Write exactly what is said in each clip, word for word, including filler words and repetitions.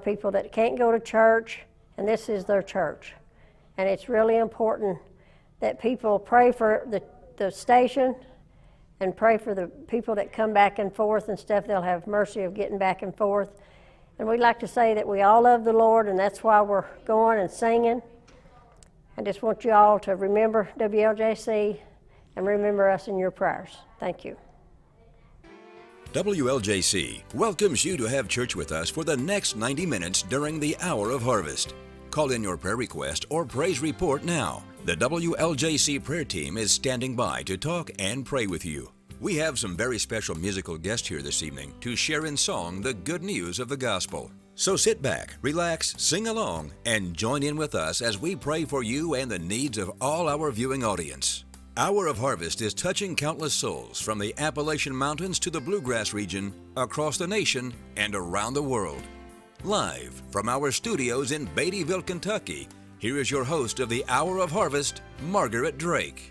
People that can't go to church, and this is their church. And it's really important that people pray for the, the station and pray for the people that come back and forth and stuff. They'll have mercy of getting back and forth. And we'd like to say that we all love the Lord, and that's why we're going and singing. I just want you all to remember W L J C and remember us in your prayers. Thank you. W L J C welcomes you to have church with us for the next ninety minutes during the hour of harvest. Call in your prayer request or praise report now. The W L J C prayer team is standing by to talk and pray with you. We have some very special musical guests here this evening to share in song the good news of the gospel. So sit back, relax, sing along, and join in with us as we pray for you and the needs of all our viewing audience. Hour of Harvest is touching countless souls from the Appalachian Mountains to the Bluegrass region, across the nation, and around the world. Live from our studios in Beattyville, Kentucky, here is your host of the Hour of Harvest, Margaret Drake.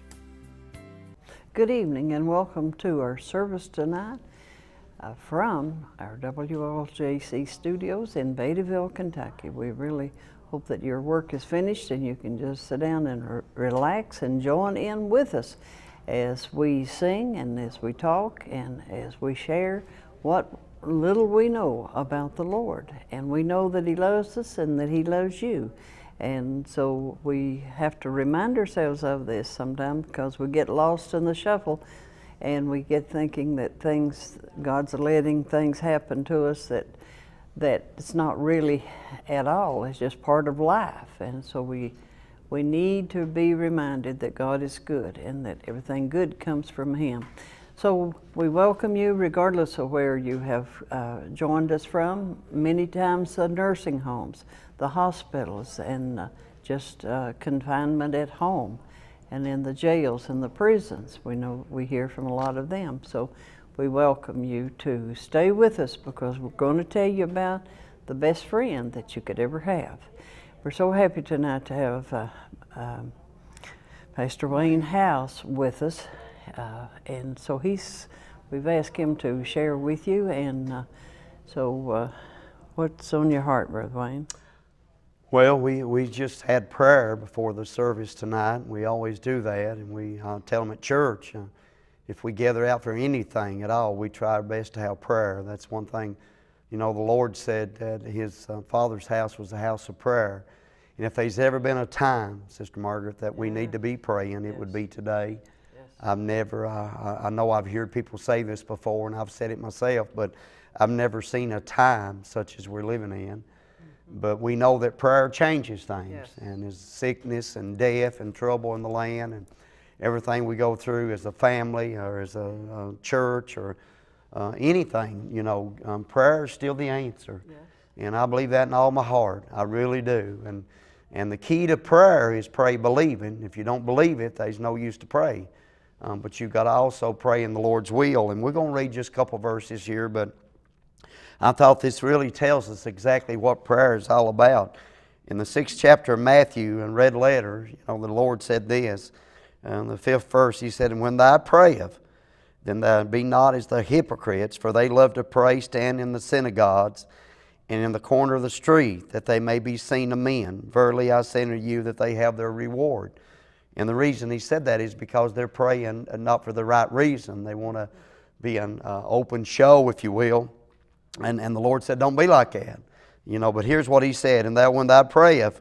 Good evening and welcome to our service tonight uh, from our W L J C studios in Beattyville, Kentucky. We really hope that your work is finished and you can just sit down and re relax and join in with us as we sing and as we talk and as we share what little we know about the Lord. And we know that He loves us and that He loves you. And so we have to remind ourselves of this sometimes because we get lost in the shuffle and we get thinking that things, God's letting things happen to us that that it's not really at all. It's just part of life. And so we we need to be reminded that God is good and that everything good comes from Him. So we welcome you regardless of where you have uh, joined us from. Many times the nursing homes, the hospitals, and uh, just uh, confinement at home, and in the jails and the prisons. We know we hear from a lot of them. So we welcome you to stay with us because we're going to tell you about the best friend that you could ever have. We're so happy tonight to have uh, um, Pastor Wayne House with us. Uh, and so he's, we've asked him to share with you. And uh, so uh, what's on your heart, Brother Wayne? Well, we, we just had prayer before the service tonight. We always do that, and we uh, tell them at church, uh, if we gather out for anything at all, we try our best to have prayer. That's one thing, you know, the Lord said that His uh, Father's house was a house of prayer. And if there's ever been a time, Sister Margaret, that we need to be praying, it yes. would be today. Yes. I've never, uh, I know I've heard people say this before, and I've said it myself, but I've never seen a time such as we're living in. Mm-hmm. But we know that prayer changes things, yes. and there's sickness and death and trouble in the land, and everything we go through as a family or as a, a church or uh, anything, you know, um, prayer is still the answer. Yes. And I believe that in all my heart. I really do. And, and the key to prayer is pray believing. If you don't believe it, there's no use to pray. Um, but you've got to also pray in the Lord's will. And we're going to read just a couple verses here, but I thought this really tells us exactly what prayer is all about. In the sixth chapter of Matthew, in red letter, you know, the Lord said this. In the fifth verse, He said, "And when thou prayest, then thou be not as the hypocrites, for they love to pray, stand in the synagogues, and in the corner of the street, that they may be seen of men. Verily I say unto you, that they have their reward." And the reason He said that is because they're praying not for the right reason. They want to be an uh, open show, if you will. And, and the Lord said, don't be like that. You know, but here's what He said, "And thou, when thou prayest,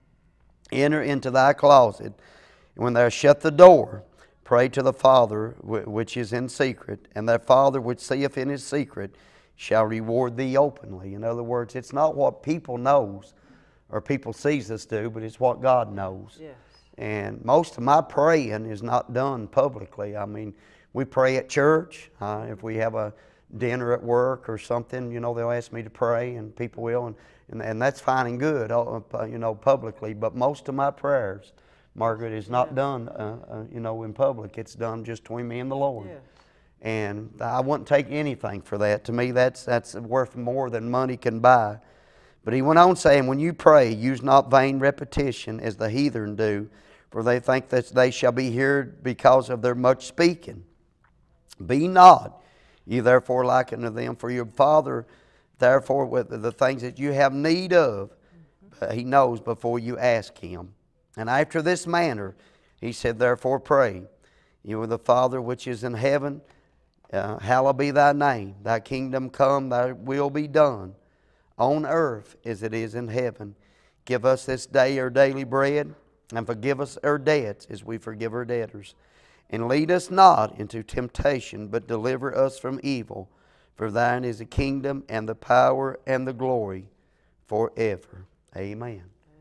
enter into thy closet, and when thou shut the door, pray to the Father which is in secret, and that Father which seeth in His secret shall reward thee openly." In other words, it's not what people knows or people sees us do, but it's what God knows. Yes. And most of my praying is not done publicly. I mean, we pray at church. Uh, if we have a dinner at work or something, you know, they'll ask me to pray, and people will, and, and, and that's fine and good, uh, you know, publicly. But most of my prayers, Margaret, is not done, uh, uh, you know, in public. It's done just between me and the Lord. Yes. And I wouldn't take anything for that. To me, that's, that's worth more than money can buy. But He went on saying, "When you pray, use not vain repetition as the heathen do, for they think that they shall be heard because of their much speaking. Be not ye therefore like unto them, for your Father therefore, with the things that you have need of, uh, He knows before you ask Him. And after this manner, He said, therefore pray. You are the Father which is in heaven, uh, hallowed be thy name. Thy kingdom come, thy will be done, on earth as it is in heaven. Give us this day our daily bread, and forgive us our debts as we forgive our debtors. And lead us not into temptation, but deliver us from evil. For thine is the kingdom, and the power, and the glory, forever. Amen.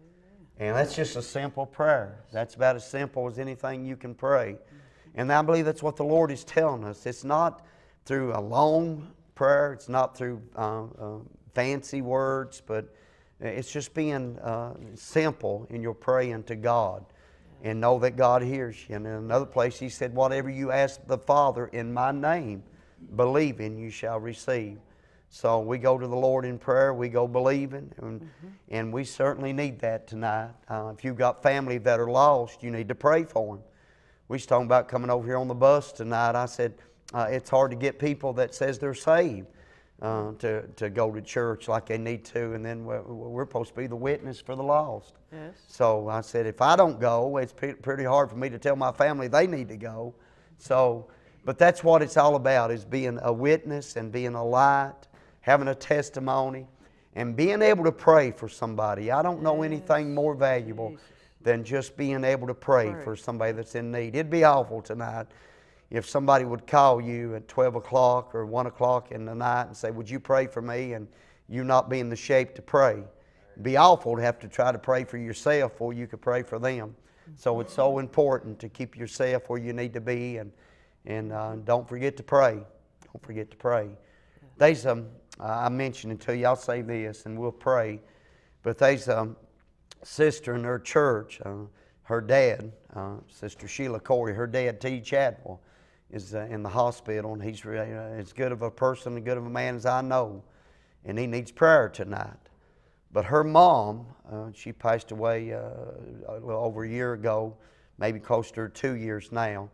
And that's just a simple prayer. That's about as simple as anything you can pray. And I believe that's what the Lord is telling us. It's not through a long prayer. It's not through uh, uh, fancy words, but it's just being uh, simple in your praying to God. And know that God hears you. And in another place He said, whatever you ask the Father in my name, believing you shall receive. So we go to the Lord in prayer, we go believing, and, mm-hmm. and we certainly need that tonight. Uh, if you've got family that are lost, you need to pray for them. We was talking about coming over here on the bus tonight. I said, uh, it's hard to get people that says they're saved uh, to, to go to church like they need to, and then we're, we're supposed to be the witness for the lost. Yes. So I said, if I don't go, it's pretty hard for me to tell my family they need to go. So, but that's what it's all about, is being a witness and being a light, having a testimony, and being able to pray for somebody. I don't know anything more valuable Jesus. than just being able to pray, pray for somebody that's in need. It'd be awful tonight if somebody would call you at twelve o'clock or one o'clock in the night and say, would you pray for me, and you not be in the shape to pray. It'd be awful to have to try to pray for yourself before you could pray for them. So it's so important to keep yourself where you need to be, and, and uh, don't forget to pray. Don't forget to pray. There's, um, I mentioned it to you, I'll say this and we'll pray, but there's a sister in her church, uh, her dad, uh, Sister Sheila Corey, her dad, T. Chadwell, is uh, in the hospital, and he's really, uh, as good of a person, as good of a man as I know, and he needs prayer tonight. But her mom, uh, she passed away uh, a little over a year ago, maybe close to two years now.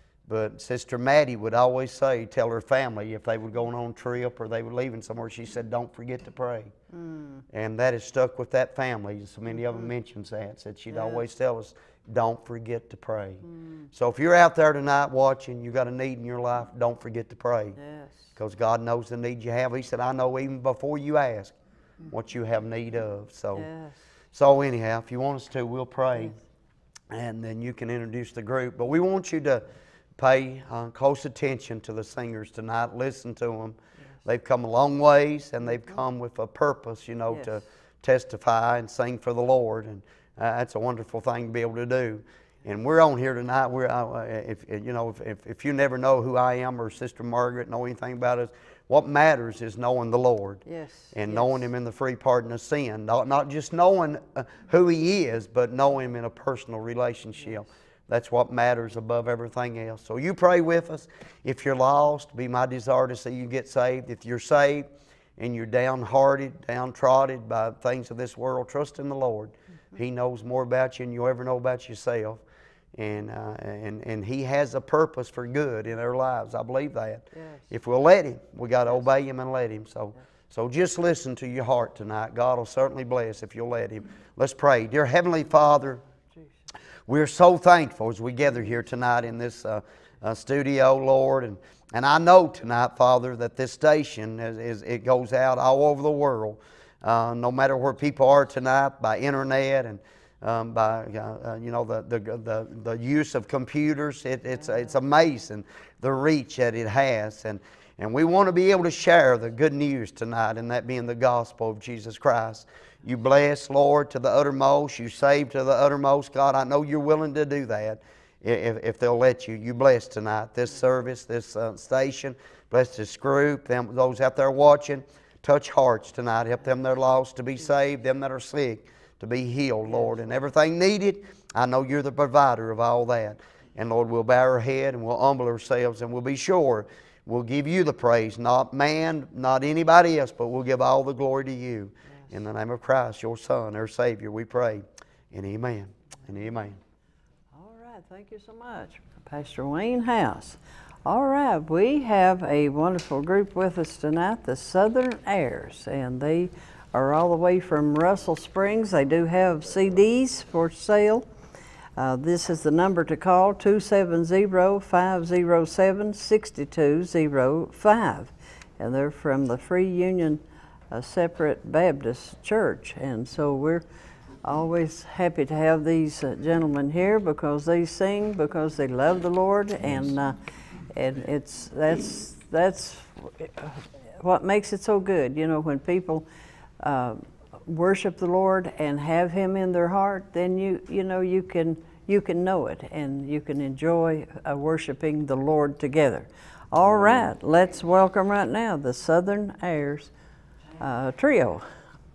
But Sister Maddie would always say, tell her family, if they were going on a trip or they were leaving somewhere, she said, don't forget to pray. Mm. And that has stuck with that family. So many of them mentions that, said she'd yes. always tell us, don't forget to pray. Mm. So if you're out there tonight watching, you got a need in your life, don't forget to pray. Yes. Because God knows the need you have. He said, I know even before you ask what you have need of. So, yes. so anyhow, if you want us to, we'll pray. Yes. And then you can introduce the group. But we want you to pay uh, close attention to the singers tonight. Listen to them. Yes. They've come a long ways, and they've come with a purpose, you know, yes. to testify and sing for the Lord. And uh, that's a wonderful thing to be able to do. And we're on here tonight. We're, uh, if you know, if, if you never know who I am or Sister Margaret, know anything about us, what matters is knowing the Lord. Yes. And yes. knowing Him in the free pardon of sin. Not, not just knowing uh, who He is, but knowing Him in a personal relationship. Yes. That's what matters above everything else. So you pray with us. If you're lost, be my desire to see you get saved. If you're saved and you're downhearted, downtrodden by things of this world, trust in the Lord. Mm-hmm. He knows more about you than you ever know about yourself. And, uh, and, and He has a purpose for good in our lives. I believe that. Yes. If we'll let Him, we got to yes. obey Him and let Him. So, yes. so just listen to your heart tonight. God will certainly bless if you'll let Him. Let's pray. Dear Heavenly Father, we're so thankful as we gather here tonight in this uh, uh, studio, Lord. And, and I know tonight, Father, that this station, is, is, it goes out all over the world. Uh, no matter where people are tonight, by internet and um, by, uh, uh, you know, the, the, the, the use of computers. It, it's, it's amazing the reach that it has. And, and we want to be able to share the good news tonight, and that being the gospel of Jesus Christ. You bless, Lord, to the uttermost. You save to the uttermost. God, I know You're willing to do that if, if they'll let You. You bless tonight this service, this uh, station. Bless this group, them, those out there watching. Touch hearts tonight. Help them that are lost to be saved, them that are sick to be healed, Lord. And everything needed, I know You're the provider of all that. And, Lord, we'll bow our head and we'll humble ourselves, and we'll be sure we'll give You the praise. Not man, not anybody else, but we'll give all the glory to You. In the name of Christ, Your Son, our Savior, we pray. And amen. And amen. All right. Thank you so much, Pastor Wayne House. All right, we have a wonderful group with us tonight, the Southern Heirs, and they are all the way from Russell Springs. They do have C Ds for sale. Uh, this is the number to call, two seven zero, five zero seven, six two zero five. And they're from the Free Union uh, Separate Baptist Church. And so we're always happy to have these uh, gentlemen here because they sing, because they love the Lord, and uh, and it's that's that's what makes it so good. You know, when people uh, worship the Lord and have Him in their heart, then you you know you can you can know it, and you can enjoy uh, worshiping the Lord together. All right, let's welcome right now the Southern Heirs uh, trio.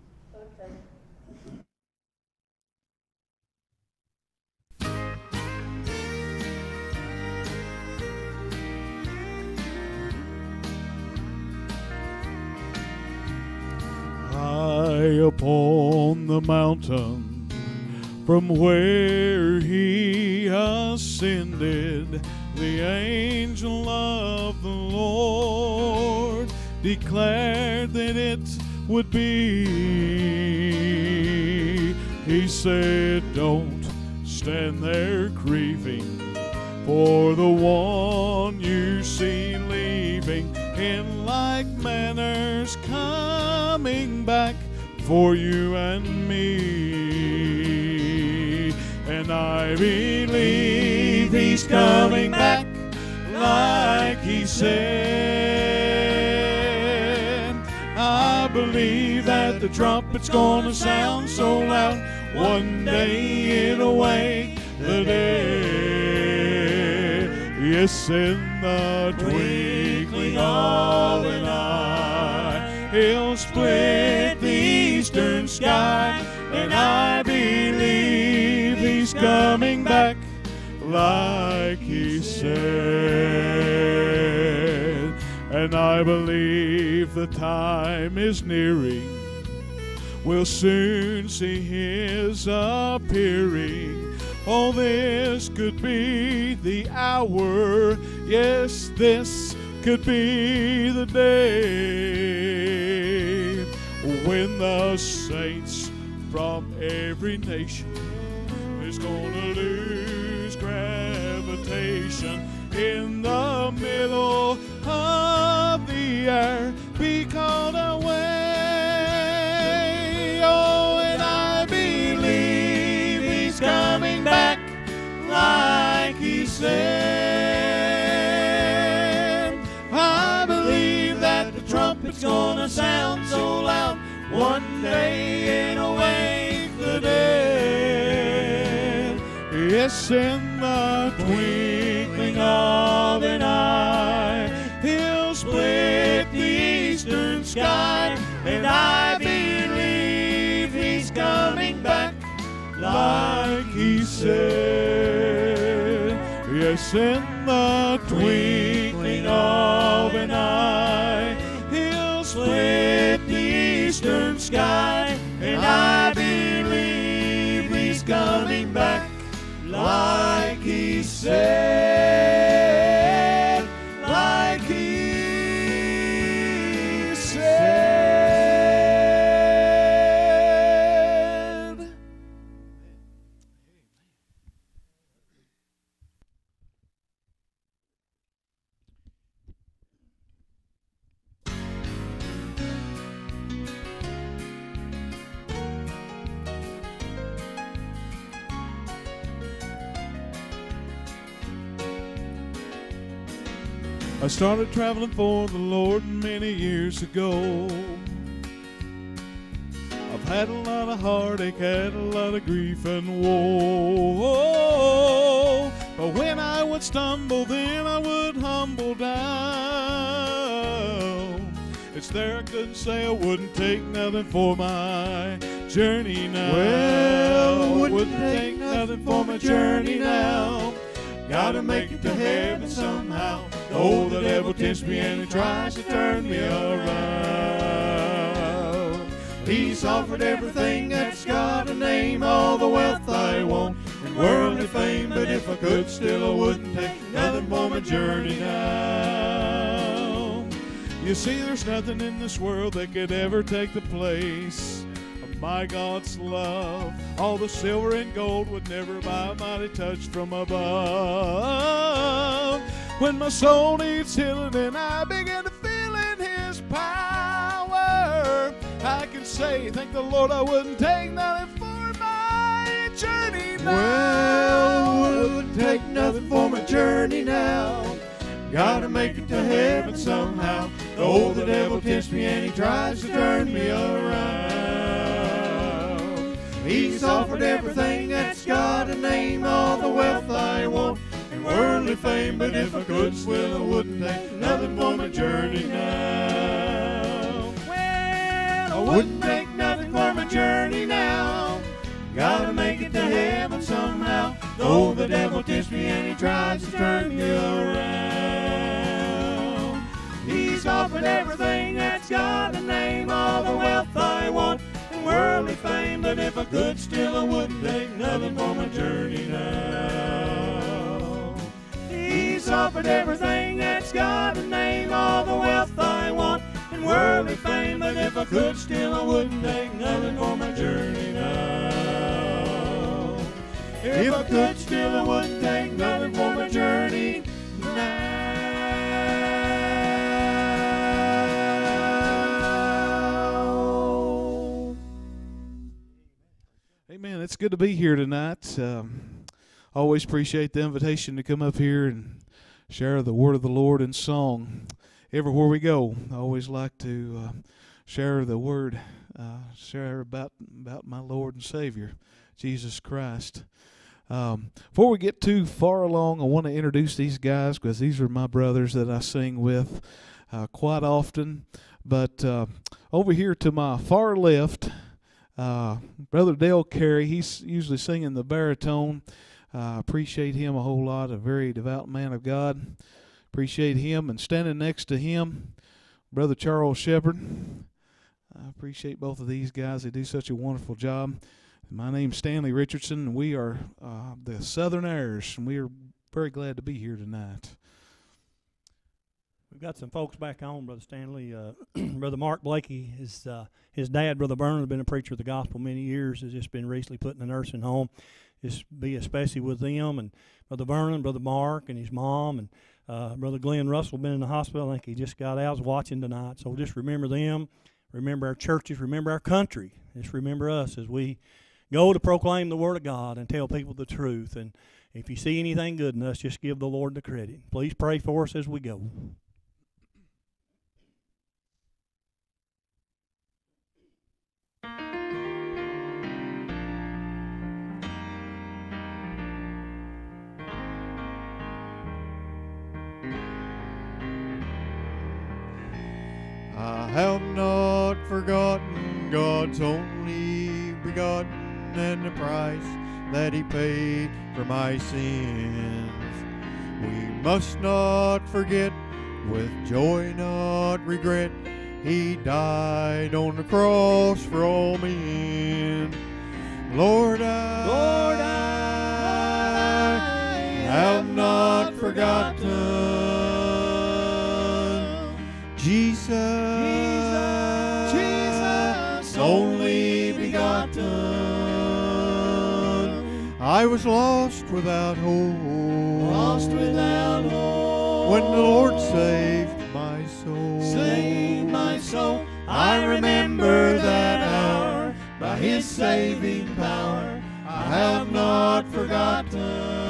High upon the mountain, from where He ascended, the angel of the Lord declared that it would be. He said, don't stand there grieving for the one you see leaving, in like manners coming back for you and me. And I believe He's coming back like He said. I believe that the trumpet's gonna sound so loud, one day it'll wake the dead. Yes, in the twinkling of an eye, He'll split the eastern sky. And I believe He's coming back like He said. And I believe the time is nearing, we'll soon see His appearing. Oh, this could be the hour, yes, this could be the day, when the saints from every nation is gonna lose gravitation in the middle of the air, be called away. Oh, and I believe He's coming back like He said. I believe that the trumpet's gonna sound so loud, one day it'll wake the dead. Yes, in the twinkling of an eye, He'll split the eastern sky. And I believe He's coming back like He said. Yes, in the twinkling of an eye, He'll split the eastern sky. And I believe He's coming back like He said, like He said. I started traveling for the Lord many years ago. I've had a lot of heartache, had a lot of grief and woe. But when I would stumble, then I would humble down. It's there I couldn't say I wouldn't take nothing for my journey now. Well, wouldn't take nothing for my journey now. Gotta make it to heaven somehow. Oh, the devil tempts me and he tries to turn me around. He's offered everything that's got a name, all the wealth I want and worldly fame. But if I could, still I wouldn't take nothing for my my journey now. You see, there's nothing in this world that could ever take the place of my God's love. All the silver and gold would never buy a mighty touch from above. When my soul needs healing and I begin to feel in His power, I can say, thank the Lord, I wouldn't take nothing for my journey now. Well, I wouldn't take nothing for my journey now. Gotta make it to heaven somehow. Though the devil tempts me and he tries to turn me around, He's offered everything that's got a name, all the wealth I want and worldly fame. But if I could swim, I wouldn't take nothing for my journey now. Well, I wouldn't take nothing for my journey now. Gotta make it to heaven somehow. Though the devil tempts me and he tries to turn me around, He's offered everything that's got a name, all the wealth I want and worldly fame. But if I could still, I wouldn't take nothing for my journey now. He's offered everything that's got a name, all the wealth I want and worldly fame. But if I could still, I wouldn't take nothing for my journey now. If I could still, I wouldn't take nothing for my journey now. Amen. It's good to be here tonight. Um, always appreciate the invitation to come up here and share the word of the Lord in song. Everywhere we go, I always like to uh, share the word, uh, share about about my Lord and Savior, Jesus Christ. Um, before we get too far along, I want to introduce these guys because these are my brothers that I sing with uh, quite often. But uh, over here to my far left, uh, Brother Dale Carey, he's usually singing the baritone. I uh, appreciate him a whole lot, a very devout man of God. Appreciate him. And standing next to him, Brother Charles Shepard. I appreciate both of these guys. They do such a wonderful job. My name's Stanley Richardson, and we are uh, the Southern Heirs, and we are very glad to be here tonight. We've got some folks back home, Brother Stanley. Uh, Brother Mark Blakey, his, uh, his dad, Brother Vernon, has been a preacher of the gospel many years, has just been recently put in a nursing home. Just be especially with them, and Brother Vernon, Brother Mark, and his mom, and uh, Brother Glenn Russell been in the hospital. I think he just got out. I was watching tonight, so just remember them. Remember our churches. Remember our country. Just remember us as we go to proclaim the Word of God and tell people the truth. And if you see anything good in us, just give the Lord the credit. Please pray for us as we go. I have not forgotten God's only begotten and the price that He paid for my sins. We must not forget, with joy not regret, He died on the cross for all men. Lord, I, Lord, I have not forgotten Jesus, Jesus, Jesus, only begotten. I was lost without hope, lost without hope, when the Lord saved my soul, saved my soul. I remember that hour, by His saving power. I have not forgotten,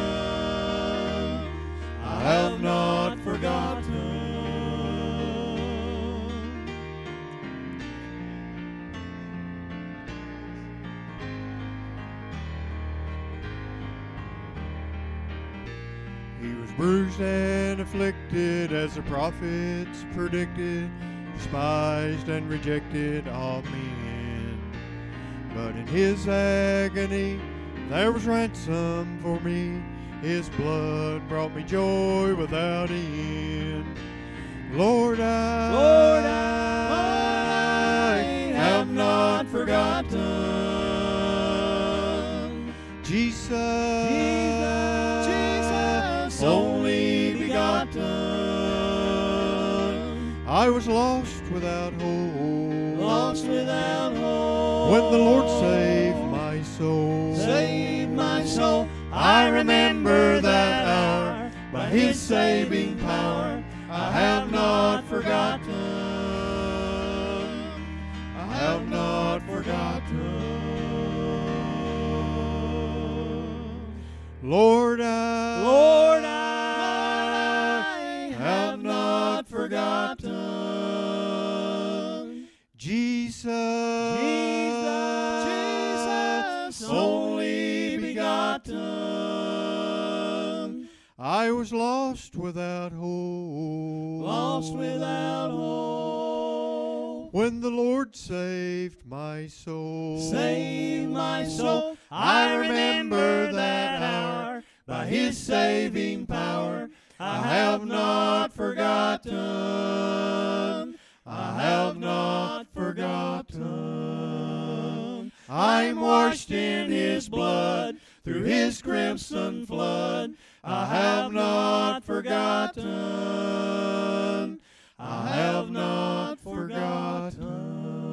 I have not forgotten. He was bruised and afflicted as the prophets predicted, despised and rejected of men. But in His agony there was ransom for me. His blood brought me joy without end. Lord, I, Lord, I, I have not forgotten Jesus, Jesus, Jesus, only begotten. I was lost without hope. Lost without hope. When the Lord saved my soul. Saved my soul. I remember that hour. By His saving power, I have not forgotten. I have not forgotten. Lord, I, Lord, I have not forgotten. Jesus, Jesus, Jesus, only begotten. I was lost without hope. Lost without hope. When the Lord saved my soul. Saved my soul. I remember that hour. By His saving power, I have not forgotten. I have not forgotten. I'm washed in His blood, through His crimson flood. I have not forgotten. I have not forgotten.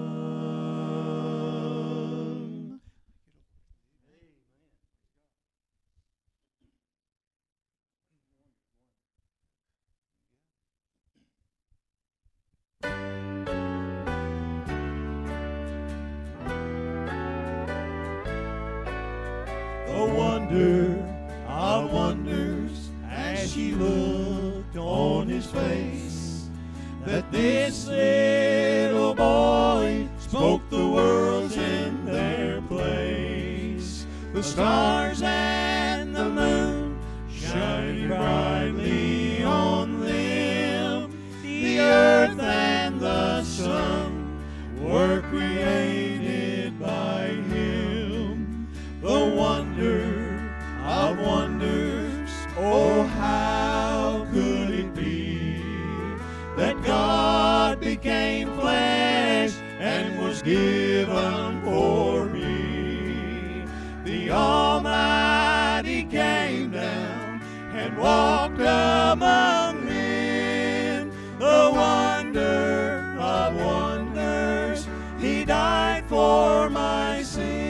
The wonder of wonders as she looked on His face, that this little boy spoke the worlds in their place. The stars and the moon shining brightly on them, the earth and the sun were created by Him. The wonder of wonders, oh how could it be that God became flesh and was given for me. The Almighty came down and walked among men. The wonder of wonders, He died for my sin.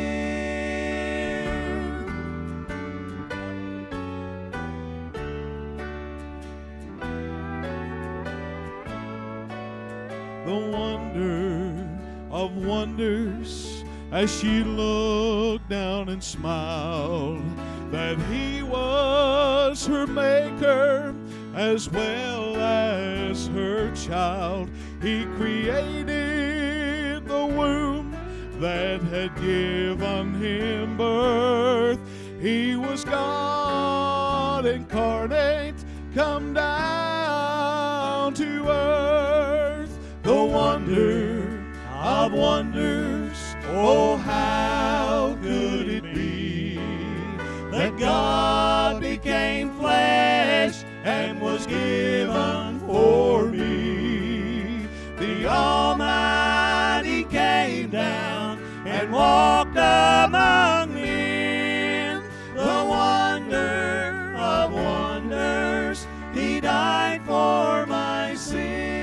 The wonder of wonders as she looked down and smiled, that He was her maker as well as her child. He created the womb that had given Him birth. He was God incarnate, come down to earth. The wonder of wonders, oh how could it be that God became flesh and was given for me. The Almighty came down and walked among men. The wonder of wonders, He died for my sin.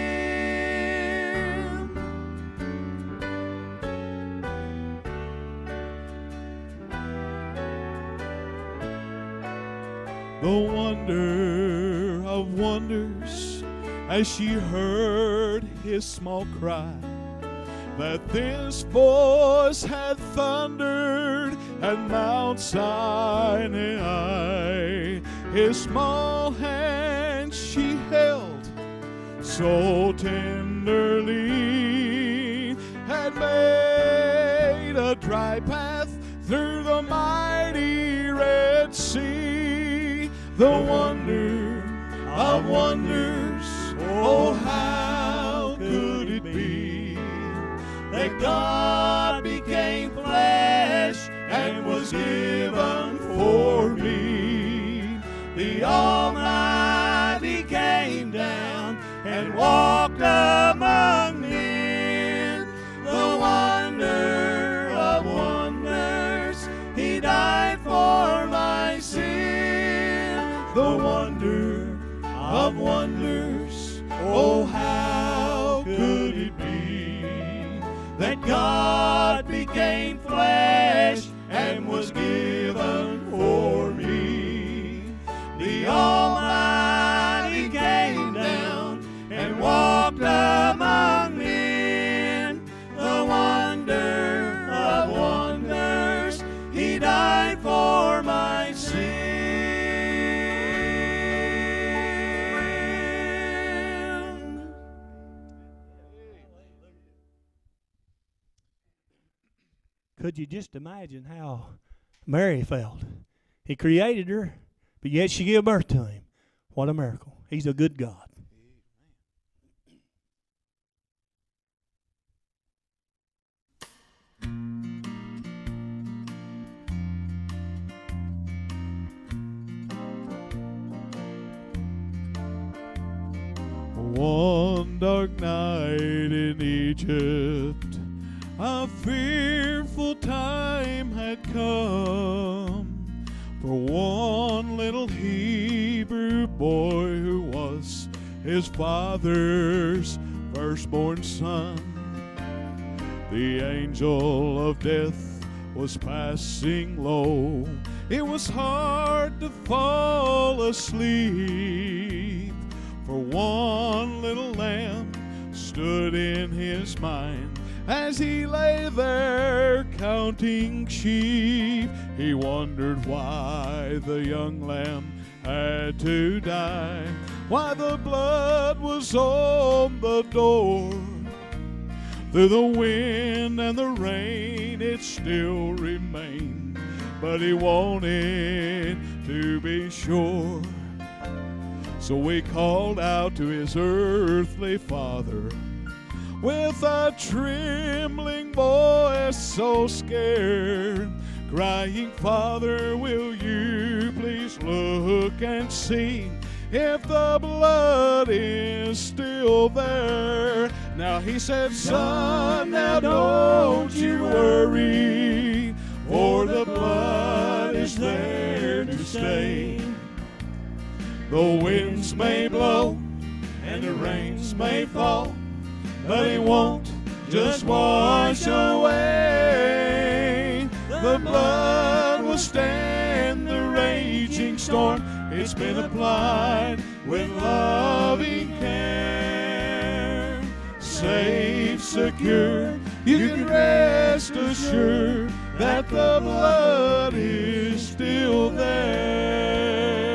The wonder of wonders as she heard His small cry, that this voice had thundered at Mount Sinai. His small hand she held so tenderly, had made a dry path through the mighty Red Sea. The wonder of wonders, oh how could it be that God became flesh and was given for me. The Almighty came down and walked among men. The wonder of wonders, He died for my sin. The wonder of wonders, oh how that God became flesh and was given for me. The Almighty came down and walked among men. The wonder of wonders, He died for my sin. Could you just imagine how Mary felt? He created her, but yet she gave birth to him. What a miracle. He's a good God. One dark night in Egypt, a fearful time had come for one little Hebrew boy who was his father's firstborn son. The angel of death was passing low. It was hard to fall asleep, for one little lamb stood in his mind. As he lay there counting sheep, he wondered why the young lamb had to die, why the blood was on the door. Through the wind and the rain it still remained, but he wanted to be sure. So he called out to his earthly father with a trembling voice, so scared, crying, "Father, will you please look and see if the blood is still there?" Now he said, "Son, now don't you worry, for the blood is there to stay. The winds may blow and the rains may fall, but it won't just wash away. The blood will stand the raging storm. It's been applied with loving care. Safe, secure, you can rest assured that the blood is still there."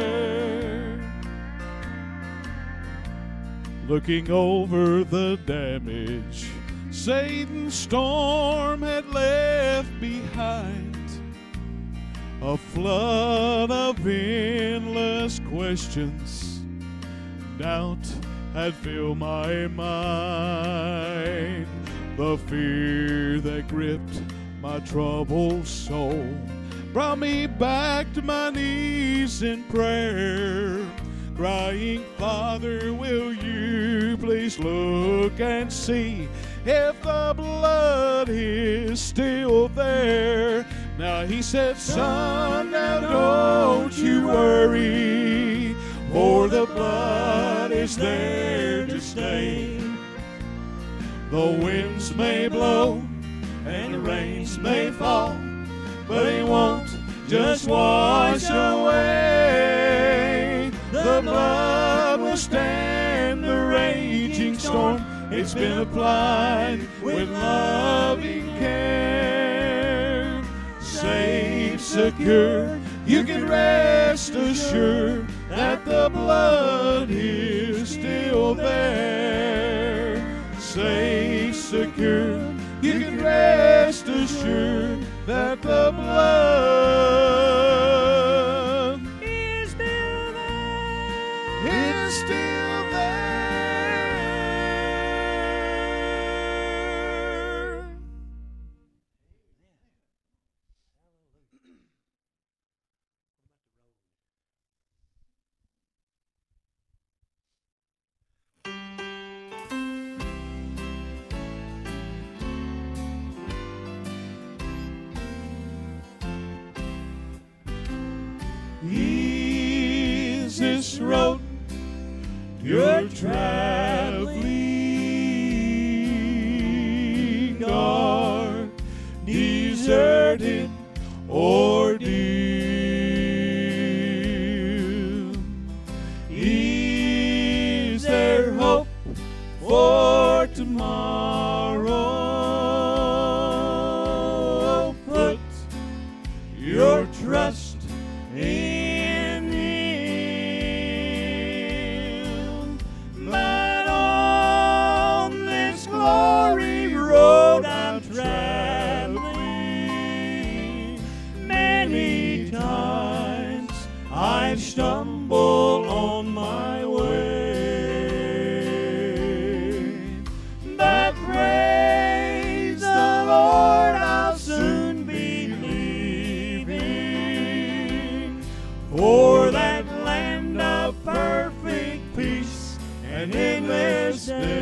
Looking over the damage Satan's storm had left behind, a flood of endless questions, doubt had filled my mind. The fear that gripped my troubled soul brought me back to my knees in prayer, crying, "Father, will you please look and see if the blood is still there?" Now he said, "Son, now don't you worry, for the blood is there to stay. The winds may blow and the rains may fall, but it won't just wash away. The blood will stand the raging storm. It's been applied with loving care. Safe, secure, you can rest assured that the blood is still there. Safe, secure, you can rest assured that the blood is still there. Is still there. Is this road you're traveling on? ordeal. Is there hope for tomorrow? Put your trust in Him. But on this glory road I'm traveling, many times I've stumbled on my way. But praise the Lord, I'll soon be leaving for that land of perfect peace and endless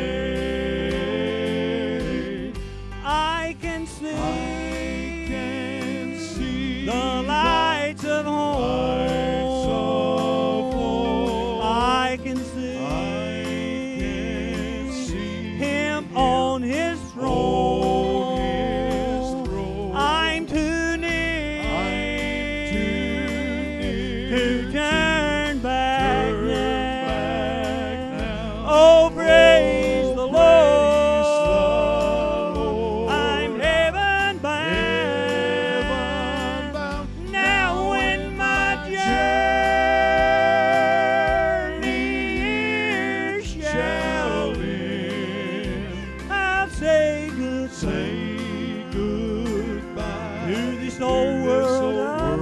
day. I can see, I can see the lights of home. Lights of home. I can see, I can see Him on His throne. His throne. I'm too near, I'm too near to turn back, turn now. back now. Oh, praise the Lord. I'm heaven bound. Now when my journey shall end, I'll say good say goodbye to this old world of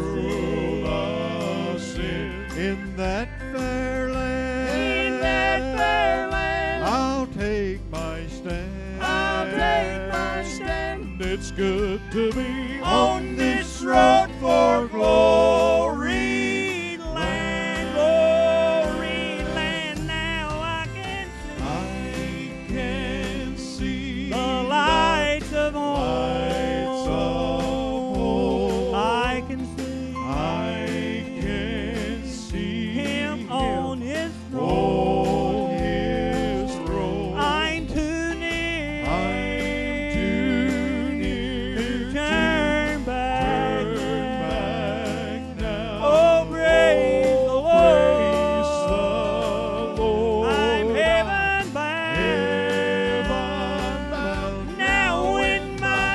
sin. In that fair land, In that fair land, I'll take my stand. I'll take my stand. It's good to be on this road for glory land, glory land. Now I can see, I can see the lights of Lights of home. home. I can see, I can see Him on His on throne. His throne. I'm too near, I'm too near to turn back, turn now. back now. Oh, praise the Lord. Praise the Lord. I'm heaven bound. Heaven bound. Now when my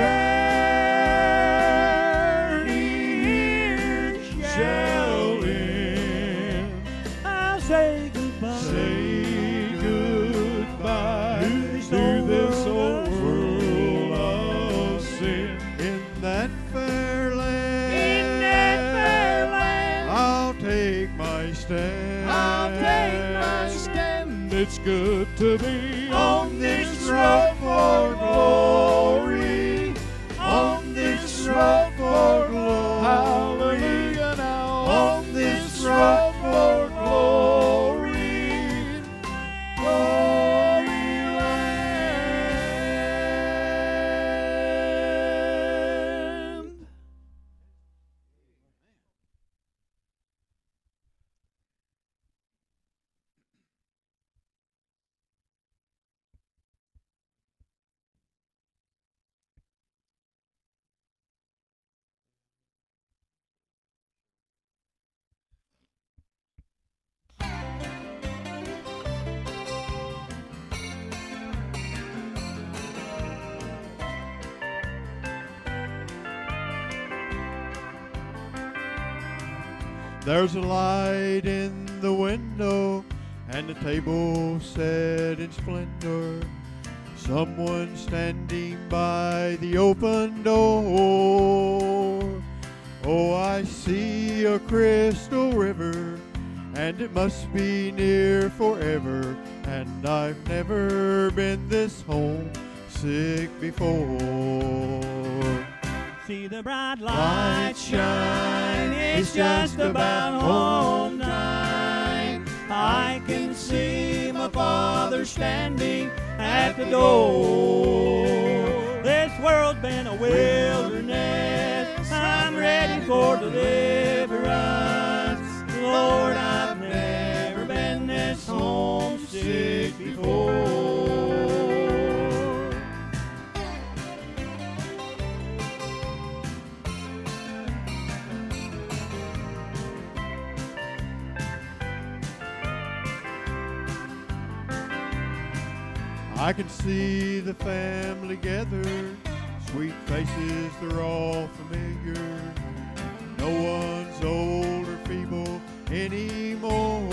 journey shall end, I'll say goodbye. Say goodbye To this to old this world old of world of sin. In that fair land, In that fair land, I'll take my stand. I'll take my stand. It's good to be on this road for glory. On this road for glory. Hallelujah now. On this road for glory. Glory land. There's a light in the window and a table set in splendor. Someone standing by the open door. Oh, I see a crystal river, and it must be near forever. And I've never been this homesick before. See the bright light shine, it's just about home time. I can see my Father standing at the door. This world's been a wilderness, I'm ready for deliverance. Lord, I've never been this homesick before. I can see the family gathered, sweet faces, they're all familiar. No one's old or feeble anymore.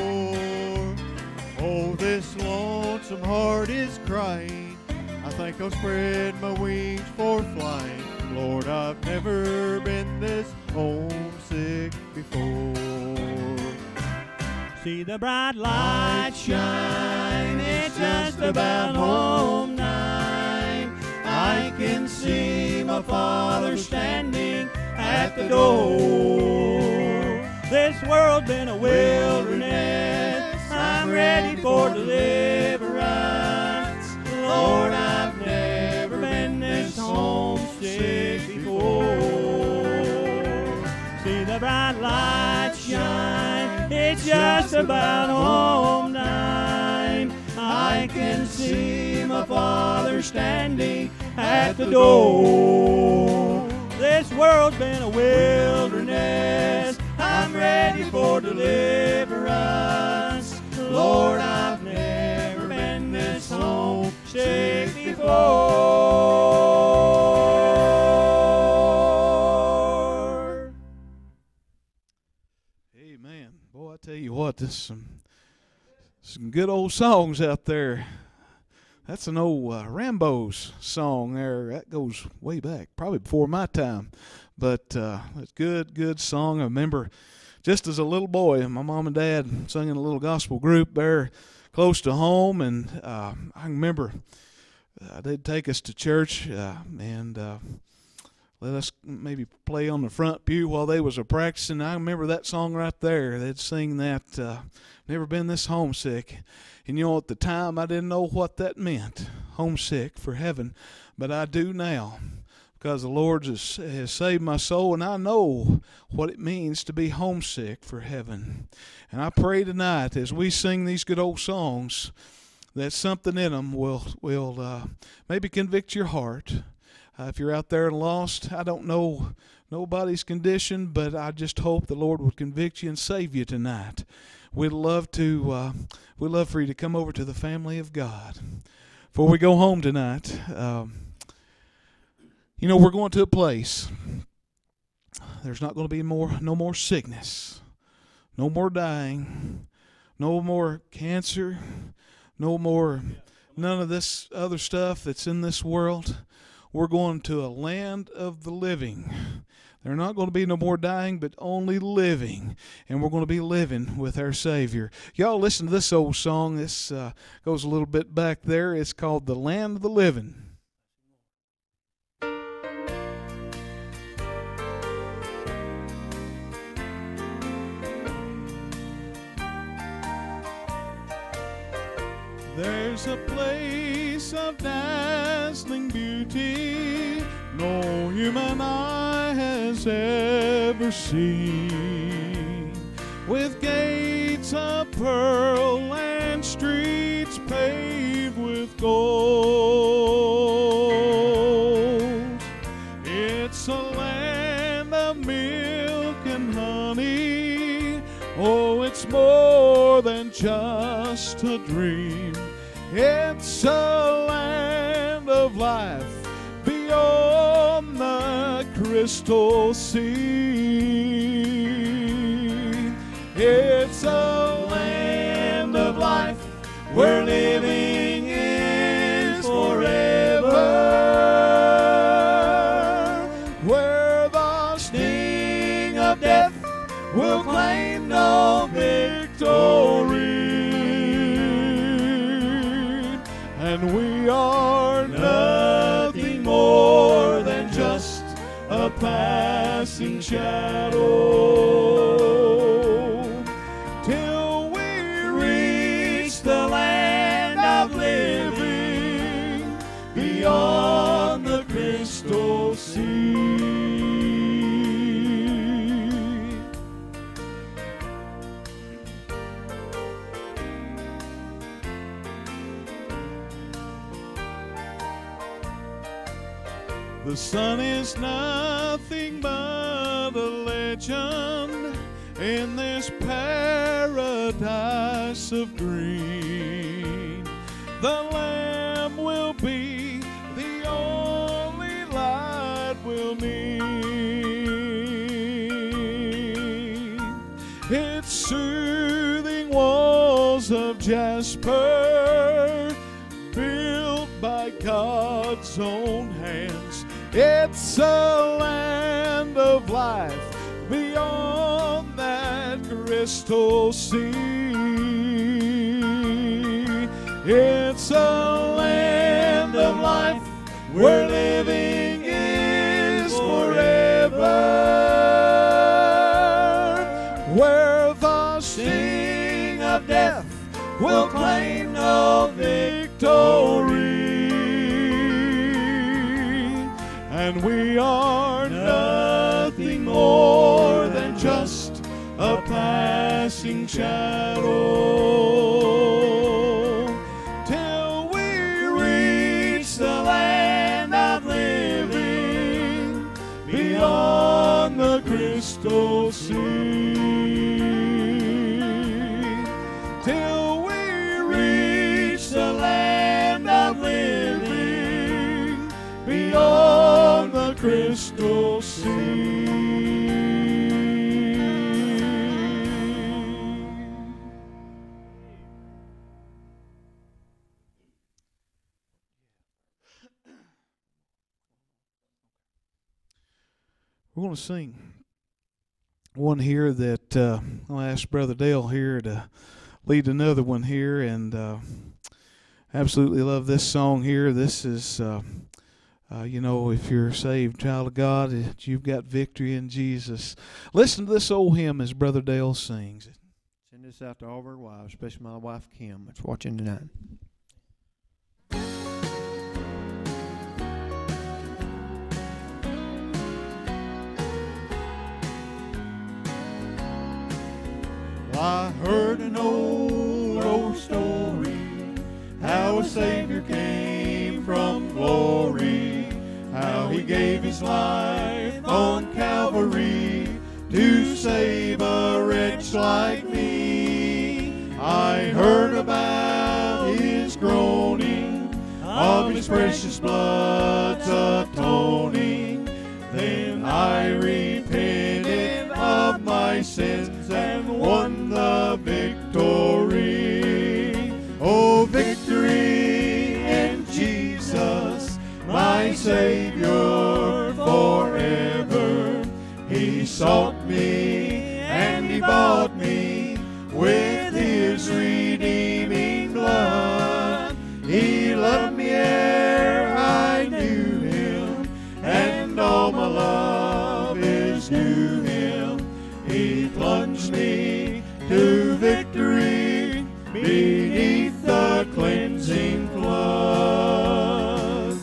Oh, this lonesome heart is crying. I think I'll spread my wings for flying. Lord, I've never been this homesick before. See the bright light shine, it's just about home time. I can see my Father standing at the door. This world's been a wilderness, I'm ready for deliverance. Lord, I've never been this homesick before. See the bright light shine, it's just about home time. I can see my Father standing at the door. This world's been a wilderness, I'm ready for deliverance. Lord, I've never been this homesick before. Amen. Boy, I tell you what, this is some, some good old songs out there. That's an old uh, Rambo's song there. That goes way back, probably before my time. But uh, it's a good, good song. I remember just as a little boy, my mom and dad sung in a little gospel group there close to home. And uh, I remember uh, they'd take us to church uh, and uh, let us maybe play on the front pew while they was a practicing. I remember that song right there. They'd sing that, uh, never been this homesick. And you know, at the time, I didn't know what that meant, homesick for heaven. But I do now, because the Lord has, has saved my soul, and I know what it means to be homesick for heaven. And I pray tonight, as we sing these good old songs, that something in them will, will uh, maybe convict your heart. Uh, if you're out there and lost, I don't know nobody's condition, but I just hope the Lord would convict you and save you tonight. We'd love to, uh, we'd love for you to come over to the family of God. Before we go home tonight, um, you know, we're going to a place. There's not going to be more, no more sickness, no more dying, no more cancer, no more, none of this other stuff that's in this world. We're going to a land of the living. There's not going to be no more dying, but only living. And we're going to be living with our Savior. Y'all listen to this old song. This uh, goes a little bit back there. It's called The Land of the Living. There's a place of dazzling beauty no human eye has ever seen, with gates of pearl and streets paved with gold. It's a land of milk and honey. Oh, it's more than just a dream. It's a land of life beyond the crystal sea. It's a land of life where living is forever, where the sting of death will claim no victory. And we are nothing more than just a passing shadow, till we reach the land of living beyond the crystal sea. The sun is nothing but a legend in this paradise of green. The land Him will be the only light we'll need. It's soothing walls of jasper, built by God's own hands. It's a land of life beyond that crystal sea. It's a land of life where living is forever, where the sting of death will claim no victory, and we are nothing more than just a passing shadow, till we reach the land of living beyond the crystal sea. Till we reach the land of living beyond the crystal sea. We're going to sing one here that uh, I'll ask Brother Dale here to lead another one here, and uh, absolutely love this song here. This is, uh, uh, you know, if you're a saved child of God, you've got victory in Jesus. Listen to this old hymn as Brother Dale sings it. Send this out to all of our wives, especially my wife Kim, that's watching tonight. I heard an old, old story, how a Savior came from glory, how He gave His life on Calvary to save a wretch like me. I heard about His groaning, of His precious blood's atoning. Then I repented of my sins and won the victory. Oh, victory in Jesus, my Savior forever. He sought me and He bought me with His redeeming blood. He loved me ere I knew Him, and all my love is due Him. He plunged me to victory beneath the cleansing flood.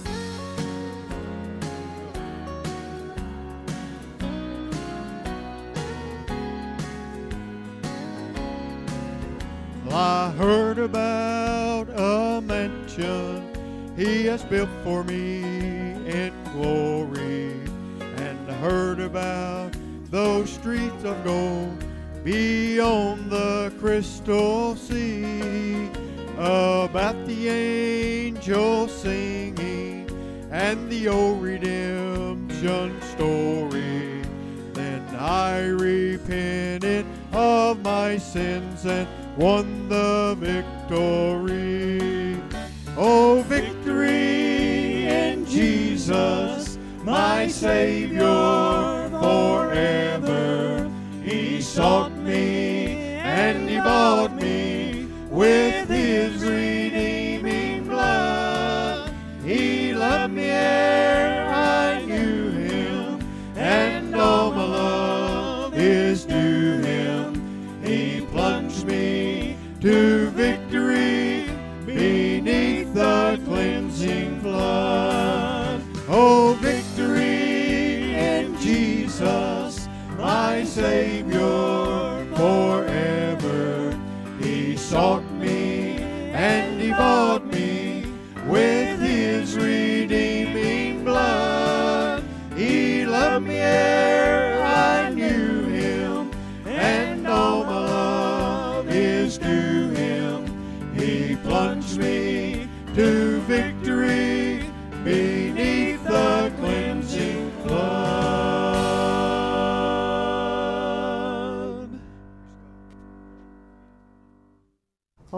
I heard about a mansion He has built for me in glory, and I heard about those streets of gold beyond the crystal sea, about the angels singing and the old redemption story. Then I repented of my sins and won the victory. Oh, victory in Jesus, my Savior forever. He sought me and He bought me with His redeeming blood. He loved me ere I knew Him, and all my love is due Him. He plunged me to victory beneath the cleansing flood. Oh, victory in Jesus, my Savior forever. He sought me and He bought me with His redeeming blood. He loved me ere I knew Him, and all my love is due Him. He plunged me to victory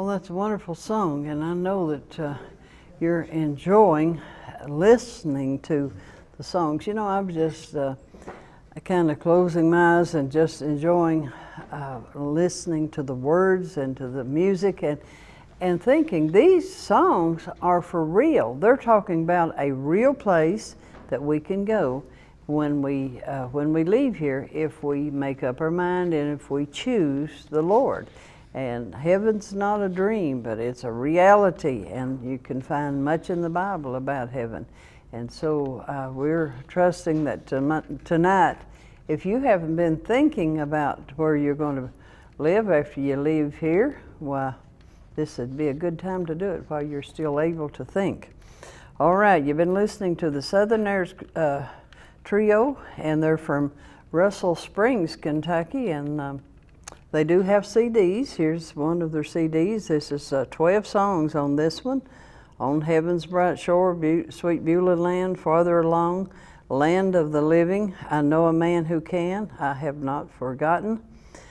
that's a wonderful song, and I know that uh, you're enjoying listening to the songs. You know, I'm just uh, kind of closing my eyes and just enjoying uh, listening to the words and to the music, and and thinking these songs are for real. They're talking about a real place that we can go when we uh, when we leave here, if we make up our mind and if we choose the Lord. And heaven's not a dream, but it's a reality, and you can find much in the Bible about heaven. And so uh, we're trusting that tonight, if you haven't been thinking about where you're going to live after you leave here, well, this would be a good time to do it while you're still able to think. All right, you've been listening to the Southern Heirs uh, Trio, and they're from Russell Springs, Kentucky, and um, they do have C Ds. Here's one of their C Ds. This is uh, twelve songs on this one. On Heaven's Bright Shore, Be Sweet Beulah Land, Farther Along, Land of the Living, I Know a Man Who Can, I Have Not Forgotten,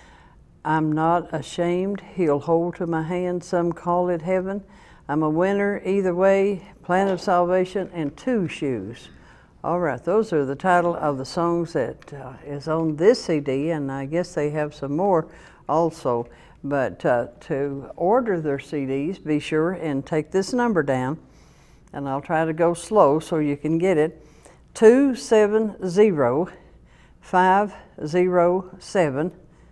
I'm Not Ashamed, He'll Hold to My Hand, Some Call It Heaven, I'm a Winner Either Way, Plan of Salvation, and Two Shoes. All right, those are the title of the songs that uh, is on this C D, and I guess they have some more also. But uh, to order their C Ds, be sure and take this number down, and I'll try to go slow so you can get it. two seven zero, five zero seven,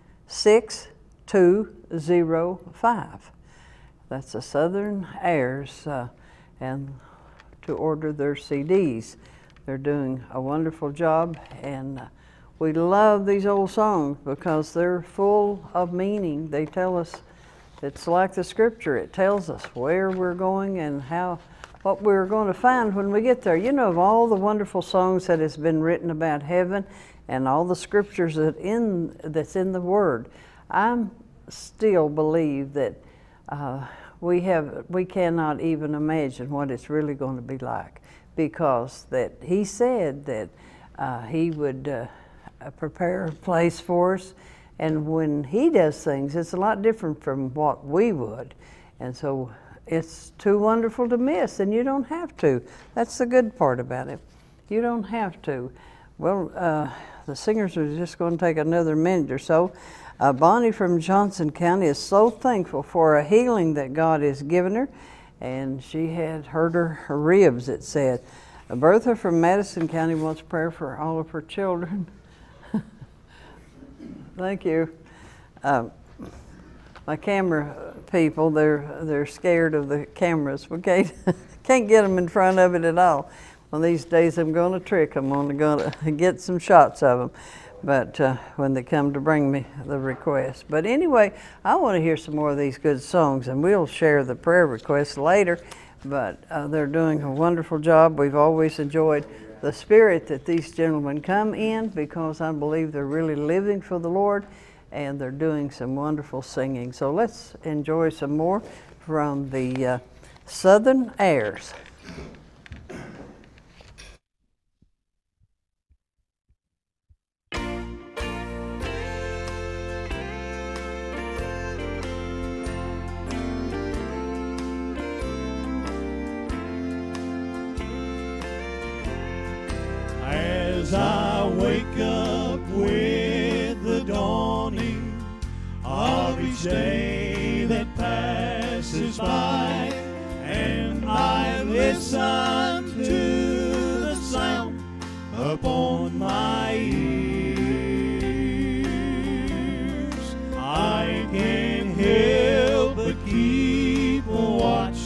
six two zero five. That's the Southern Heirs, uh, and to order their C Ds. They're doing a wonderful job, and uh, we love these old songs because they're full of meaning. They tell us, it's like the scripture, it tells us where we're going and how, what we're going to find when we get there. You know, of all the wonderful songs that has been written about heaven and all the scriptures that in that's in the Word, I still believe that uh, we have we cannot even imagine what it's really going to be like, because that He said that uh, He would uh, prepare a place for us, and when He does things, it's a lot different from what we would, and so it's too wonderful to miss, and you don't have to. That's the good part about it. You don't have to. Well, uh, the singers are just going to take another minute or so. Uh, Bonnie from Johnson County is so thankful for a healing that God has given her, and she had hurt her, her ribs, it said. Uh, Bertha from Madison County wants prayer for all of her children. Thank you. Um, my camera people, they're they're scared of the cameras. We can't, can't get them in front of it at all. Well, these days I'm going to trick them. I'm going to get some shots of them, but uh, when they come to bring me the request. But anyway, I want to hear some more of these good songs, and we'll share the prayer requests later. But uh, they're doing a wonderful job. We've always enjoyed the spirit that these gentlemen come in, because I believe they're really living for the Lord, and they're doing some wonderful singing. So let's enjoy some more from the uh, Southern Heirs. As I wake up with the dawning of each day that passes by, and I listen to the sound upon my ears, I can't help but keep a watch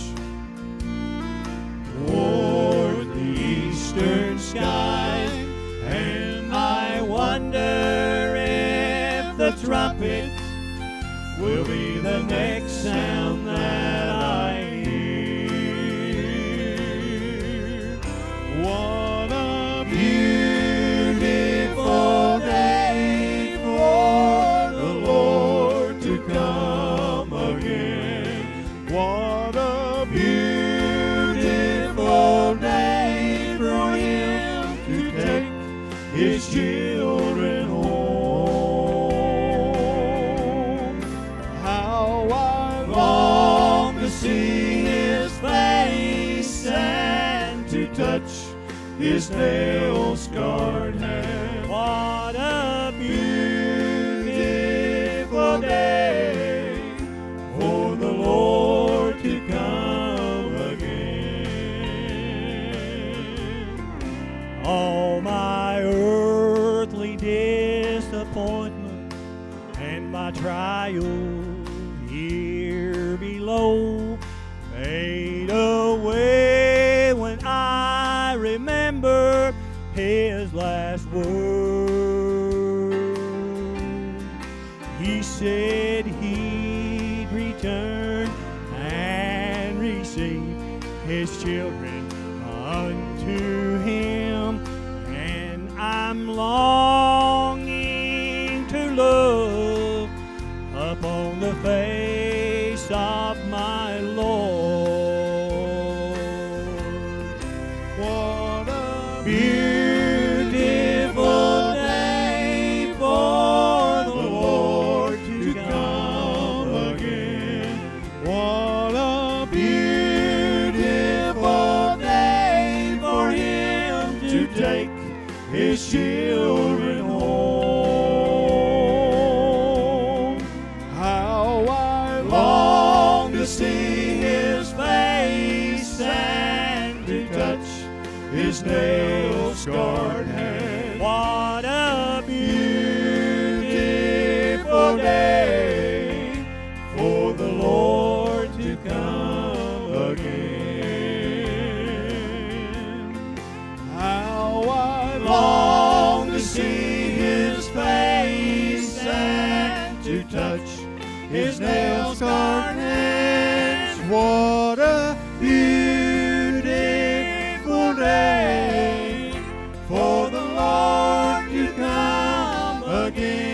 toward the eastern sky. And I wonder if the trumpet will be the next sound that I hear. What a beautiful day for the Lord to come again. What a beautiful day for Him to take His children home. How I long his nail-scarred hand. What a beautiful day for the Lord to come again. All my earthly disappointment and my trials here below fade away when I remember his last word. He said he'd return and receive his children unto him, and I'm longing to look upon the face of my Lord. What a Beautiful day for the Lord to come again. What a beautiful day for him to take his children home. How I long to see his face and to touch his nail-scarred hand. What a Beautiful day for the Lord to come again. How I long to see his face and to touch his nail-scarred hands. What a beautiful day for the Lord to come again.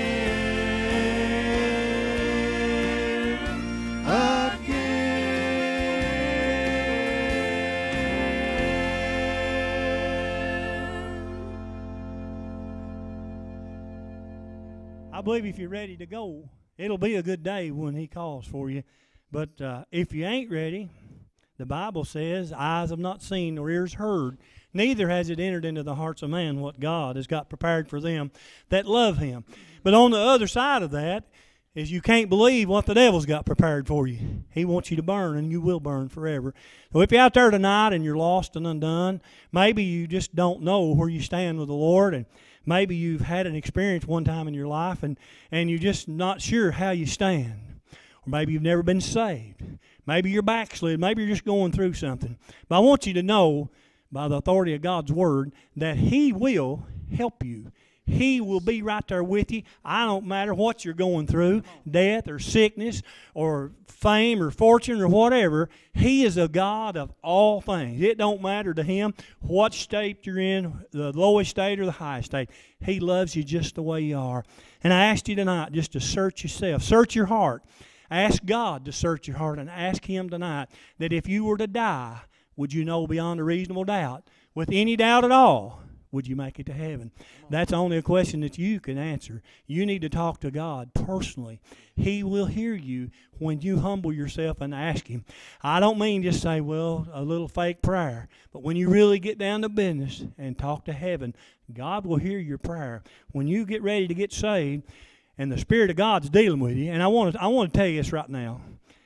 I believe if you're ready to go, it'll be a good day when he calls for you. But uh, if you ain't ready, the Bible says, eyes have not seen nor ears heard, neither has it entered into the hearts of man what God has got prepared for them that love him. But on the other side of that is you can't believe what the devil's got prepared for you. He wants you to burn, and you will burn forever. So if you're out there tonight and you're lost and undone, maybe you just don't know where you stand with the Lord, and maybe you've had an experience one time in your life and, and you're just not sure how you stand. Or maybe you've never been saved. Maybe you're backslid. Maybe you're just going through something. But I want you to know, by the authority of God's Word, that He will help you. He will be right there with you. I don't matter what you're going through, death or sickness or fame or fortune or whatever. He is a God of all things. It don't matter to Him what state you're in, the lowest state or the highest state. He loves you just the way you are. And I asked you tonight just to search yourself. Search your heart. Ask God to search your heart, and ask Him tonight that if you were to die, would you know beyond a reasonable doubt, with any doubt at all, would you make it to heaven? That's only a question that you can answer. You need to talk to God personally. He will hear you when you humble yourself and ask Him. I don't mean just say, well, a little fake prayer. But when you really get down to business and talk to heaven, God will hear your prayer. When you get ready to get saved and the Spirit of God's dealing with you, and I want to, I want to tell you this right now.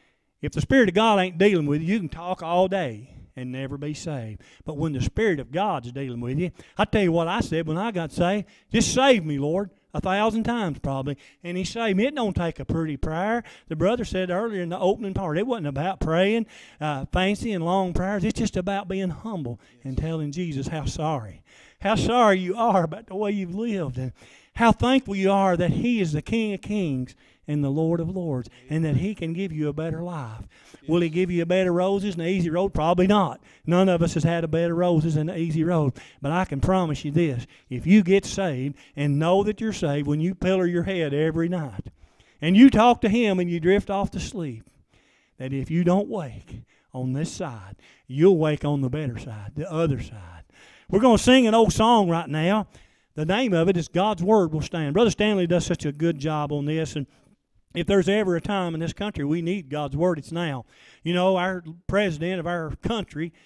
If the Spirit of God ain't dealing with you, you can talk all day and never be saved. But when the Spirit of God's dealing with you, I tell you what I said when I got saved, just save me, Lord, a thousand times probably. And He saved me. It don't take a pretty prayer. The brother said earlier in the opening part, it wasn't about praying uh, fancy and long prayers. It's just about being humble and telling Jesus how sorry. How sorry you are about the way you've lived, and how thankful you are that He is the King of Kings and the Lord of Lords, and that He can give you a better life. Will He give you a bed of roses and an easy road? Probably not. None of us has had a bed of roses and an easy road. But I can promise you this, if you get saved and know that you're saved when you pillar your head every night, and you talk to Him and you drift off to sleep, that if you don't wake on this side, you'll wake on the better side, the other side. We're going to sing an old song right now. The name of it is God's Word Will Stand. Brother Stanley does such a good job on this, and if there's ever a time in this country we need God's Word, it's now. You know, our president of our country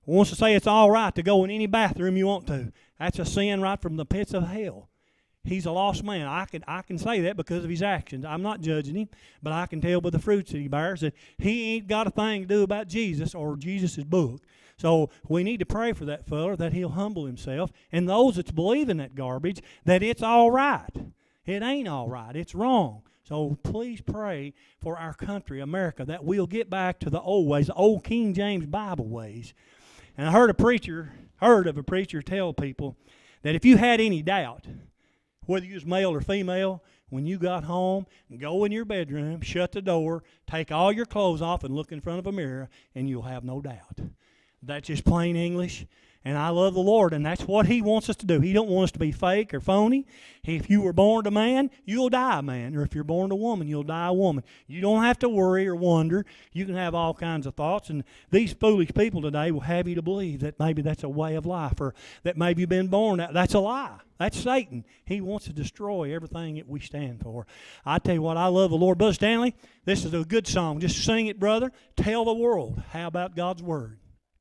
wants to say it's all right to go in any bathroom you want to. That's a sin right from the pits of hell. He's a lost man. I can I can say that because of his actions. I'm not judging him, but I can tell by the fruits that he bears that he ain't got a thing to do about Jesus or Jesus' book. So we need to pray for that fella that he'll humble himself, and those that's believing that garbage, that it's all right. It ain't all right. It's wrong. So please pray for our country, America, that we'll get back to the old ways, the old King James Bible ways. And I heard a preacher, heard of a preacher tell people that if you had any doubt, whether you was male or female, when you got home, go in your bedroom, shut the door, take all your clothes off and look in front of a mirror, and you'll have no doubt. That's just plain English. And I love the Lord, and that's what He wants us to do. He don't want us to be fake or phony. If you were born a man, you'll die a man. Or if you're born a woman, you'll die a woman. You don't have to worry or wonder. You can have all kinds of thoughts. And these foolish people today will have you to believe that maybe that's a way of life, or that maybe you've been born that. That's a lie. That's Satan. He wants to destroy everything that we stand for. I tell you what, I love the Lord. Brother Stanley, this is a good song. Just sing it, brother. Tell the world how about God's Word.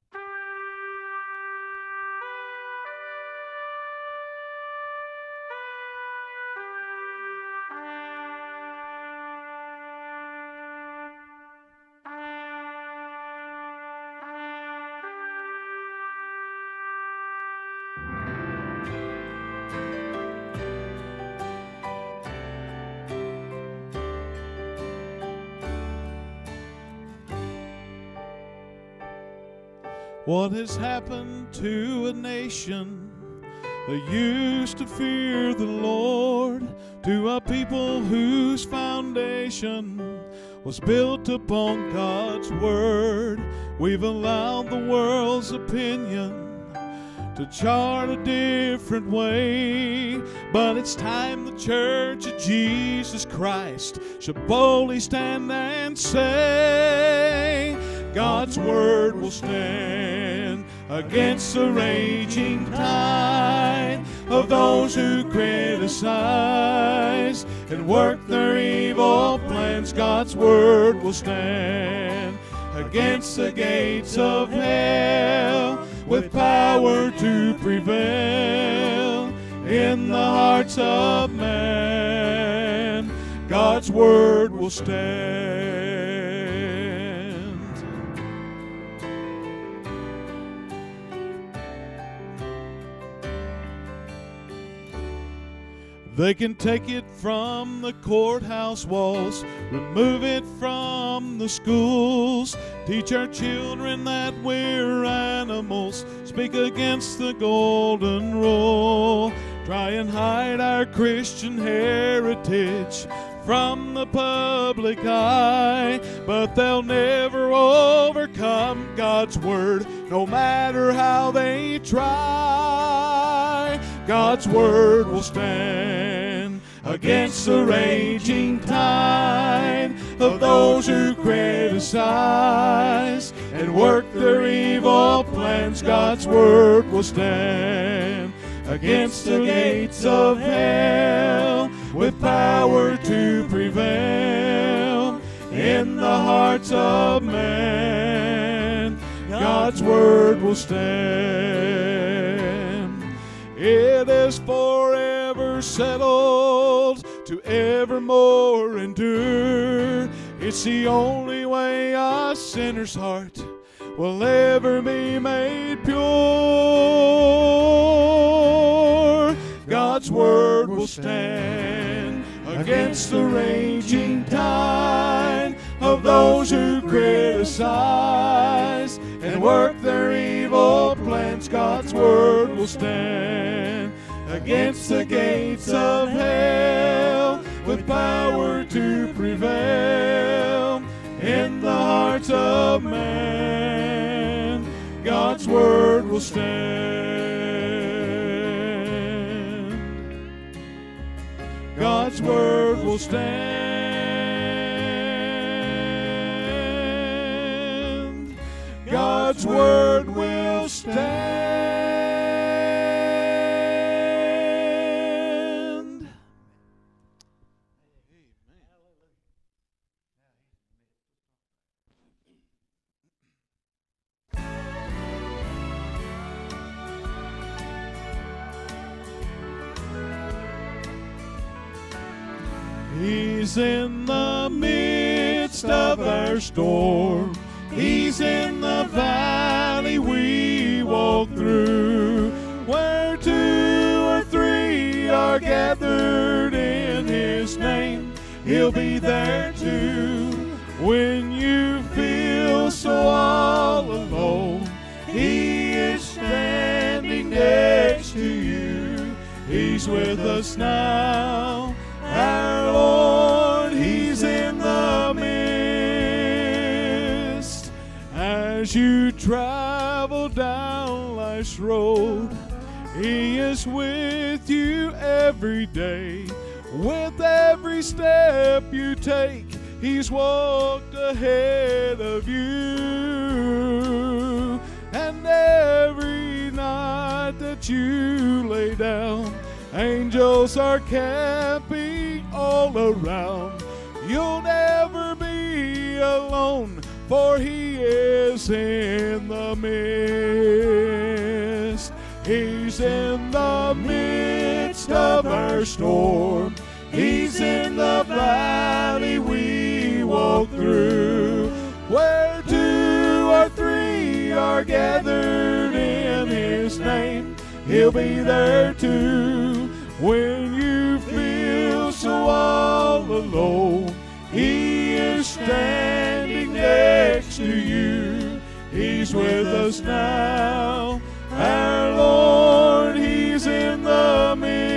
What has happened to a nation that used to fear the Lord, to a people whose foundation was built upon God's Word? We've allowed the world's opinion to chart a different way, but it's time the Church of Jesus Christ should boldly stand and say, God's Word will stand against the raging tide of those who criticize and work their evil plans. God's Word will stand against the gates of hell with power to prevail in the hearts of man. God's Word will stand. They can take it from the courthouse walls, remove it from the schools, teach our children that we're animals, speak against the golden rule, try and hide our Christian heritage from the public eye, but they'll never overcome God's Word, no matter how they try. God's Word will stand against the raging tide of those who criticize and work their evil plans. God's Word will stand against the gates of hell with power to prevail in the hearts of man. God's Word will stand. It is forever settled to evermore endure. It's the only way a sinner's heart will ever be made pure. God's Word will stand against the raging tide of those who criticize and work their evil plans. God's Word will stand against the gates of hell with power to prevail in the hearts of man. God's Word will stand. God's Word will stand. God's Word will stand. He's in the midst of our storm. He's in the valley we walk through. Where two or three are gathered in His name, He'll be there too. When you feel so all alone, He is standing next to you. He's with us now, our Lord, He's in the midst. As you travel down life's road, He is with you every day. With every step you take, He's walked ahead of you. And every night that you lay down, angels are camping all around. You'll never be alone, for He is in the midst. He's in the midst of our storm. He's in the valley we walk through. Where two or three are gathered in His name, He'll be there too. When you feel so all alone, He is standing next to you. He's with us now, our Lord, He's in the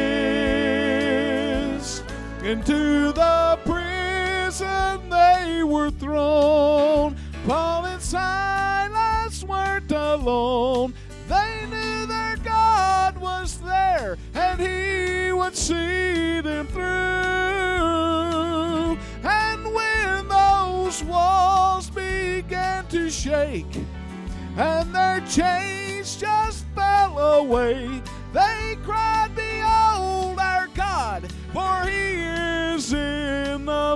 midst. Into the prison they were thrown, Paul and Silas weren't alone. They knew their God was there, and He would see them through. And when those walls began to shake and their chains just fell away, they cried, behold our God, for He is in the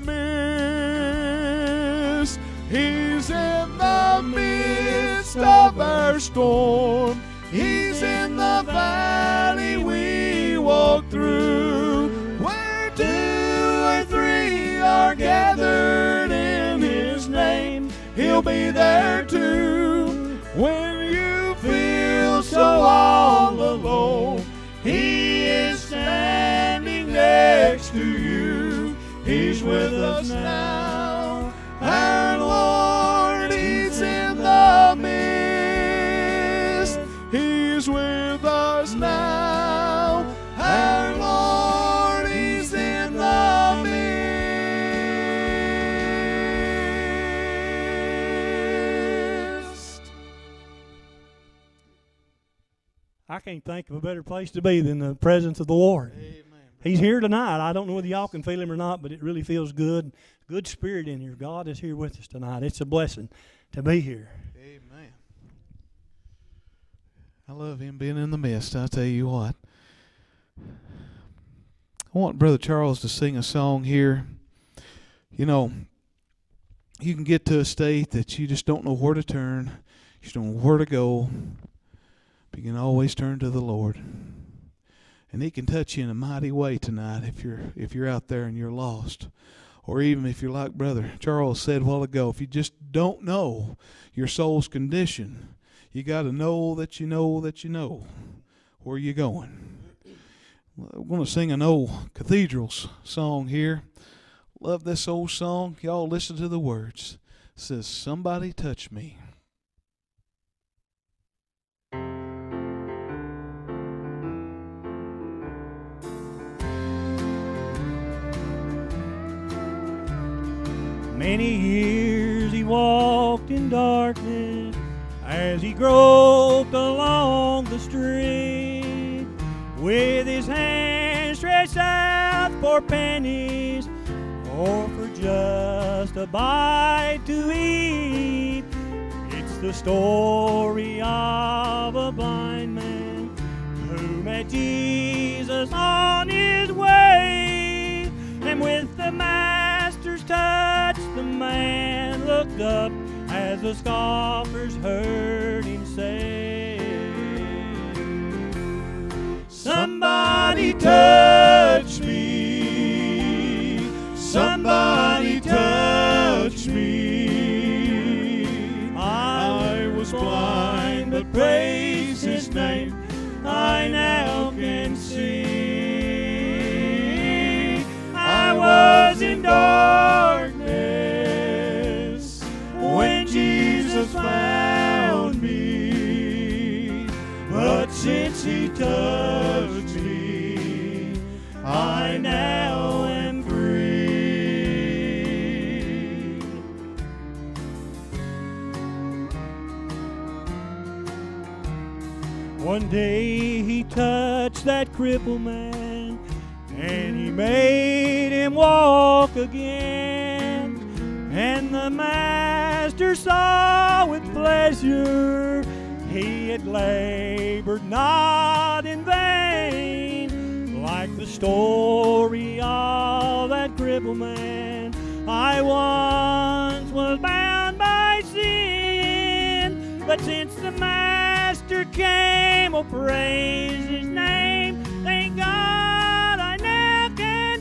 midst. He's in the midst of our storm. He's in the valley we walk through. Where two or three are gathered in His name, He'll be there too. When you feel so all alone, He is standing next to you. He's with us now, our Lord, He's in the midst. He's with us now, our Lord, He's in the midst. I can't think of a better place to be than the presence of the Lord. Amen. He's here tonight. I don't know whether y'all can feel Him or not, but it really feels good. Good spirit in here. God is here with us tonight. It's a blessing to be here. Amen. I love Him being in the midst, I tell you what. I want Brother Charles to sing a song here. You know, you can get to a state that you just don't know where to turn. You just don't know where to go. But you can always turn to the Lord. And He can touch you in a mighty way tonight if you're if you're out there and you're lost. Or even if you're like Brother Charles said a while ago, if you just don't know your soul's condition, you got to know that you know that you know where you're going. I'm going to sing an old Cathedrals song here. Love this old song. Y'all listen to the words. It says, somebody touch me. Many years He walked in darkness as He groped along the street, with His hands stretched out for pennies or for just a bite to eat. It's the story of a blind man who met Jesus on his way, and with the Master's touch the man looked up as the scoffers heard him say, somebody touch me, One day he touched that crippled man, and he made him walk again. And the master saw with pleasure he had labored not in vain. Like the story of that crippled man, I once was bound by sin, but since the master came, oh praise his name, thank God I now can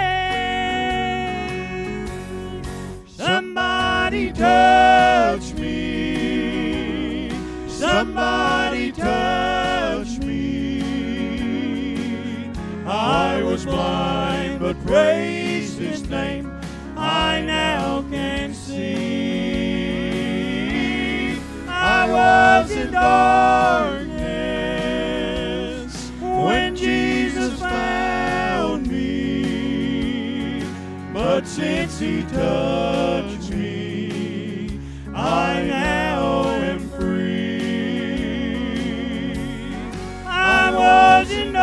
say, somebody touch me, somebody touch me. I was blind, but praise his name, I now can see. I was in darkness when Jesus found me, but since he touched me, I now am free. I was in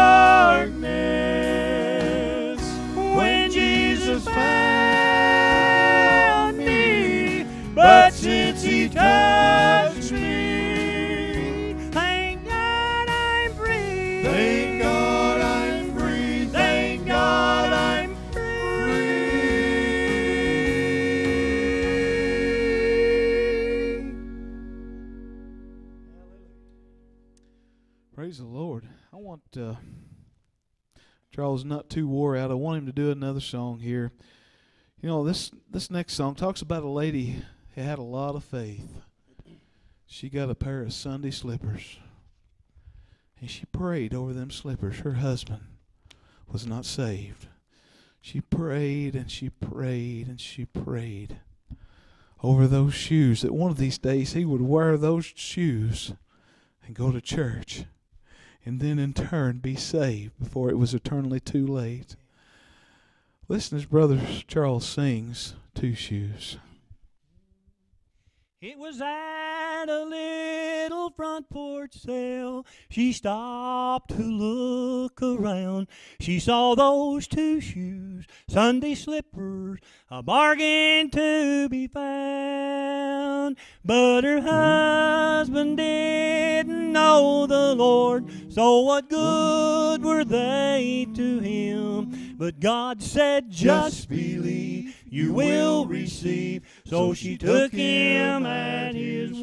darkness when Jesus found me, but since he touched me, thank God I'm free. Thank God I'm free. Thank God I'm free. Praise the Lord. I want uh, Charles not too wore out. I want him to do another song here. You know, this this next song talks about a lady who had a lot of faith. She got a pair of Sunday slippers, and she prayed over them slippers. Her husband was not saved. She prayed and she prayed and she prayed over those shoes, that one of these days he would wear those shoes and go to church, and then in turn be saved before it was eternally too late. Listen as Brother Charles sings Two Shoes. It was at a little front porch sale. She stopped to look around. She saw those two shoes, Sunday slippers, a bargain to be found. But her husband didn't know the Lord, so what good were they to him? But God said, just believe, you will receive. So she took him at his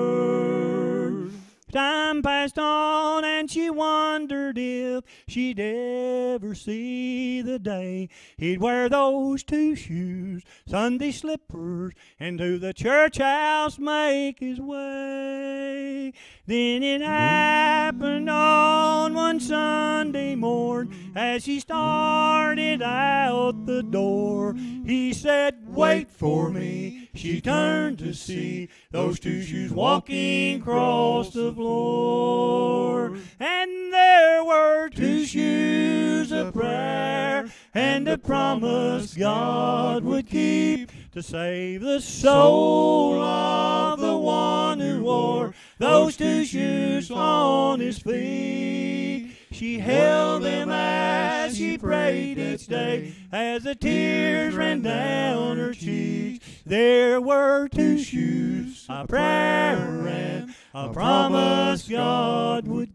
word. Time passed on and she wondered if she'd ever see the day he'd wear those two shoes, Sunday slippers, and to the church house make his way. Then it happened on one Sunday morn as she started out the door. He said, wait for me. She turned to see those two shoes walking across the floor. And there were two shoes of prayer and a promise God would keep to save the soul of the one who wore those two shoes on his feet. She held them as she prayed each day, as the tears ran down her cheeks. There were two shoes, a prayer and a promise God would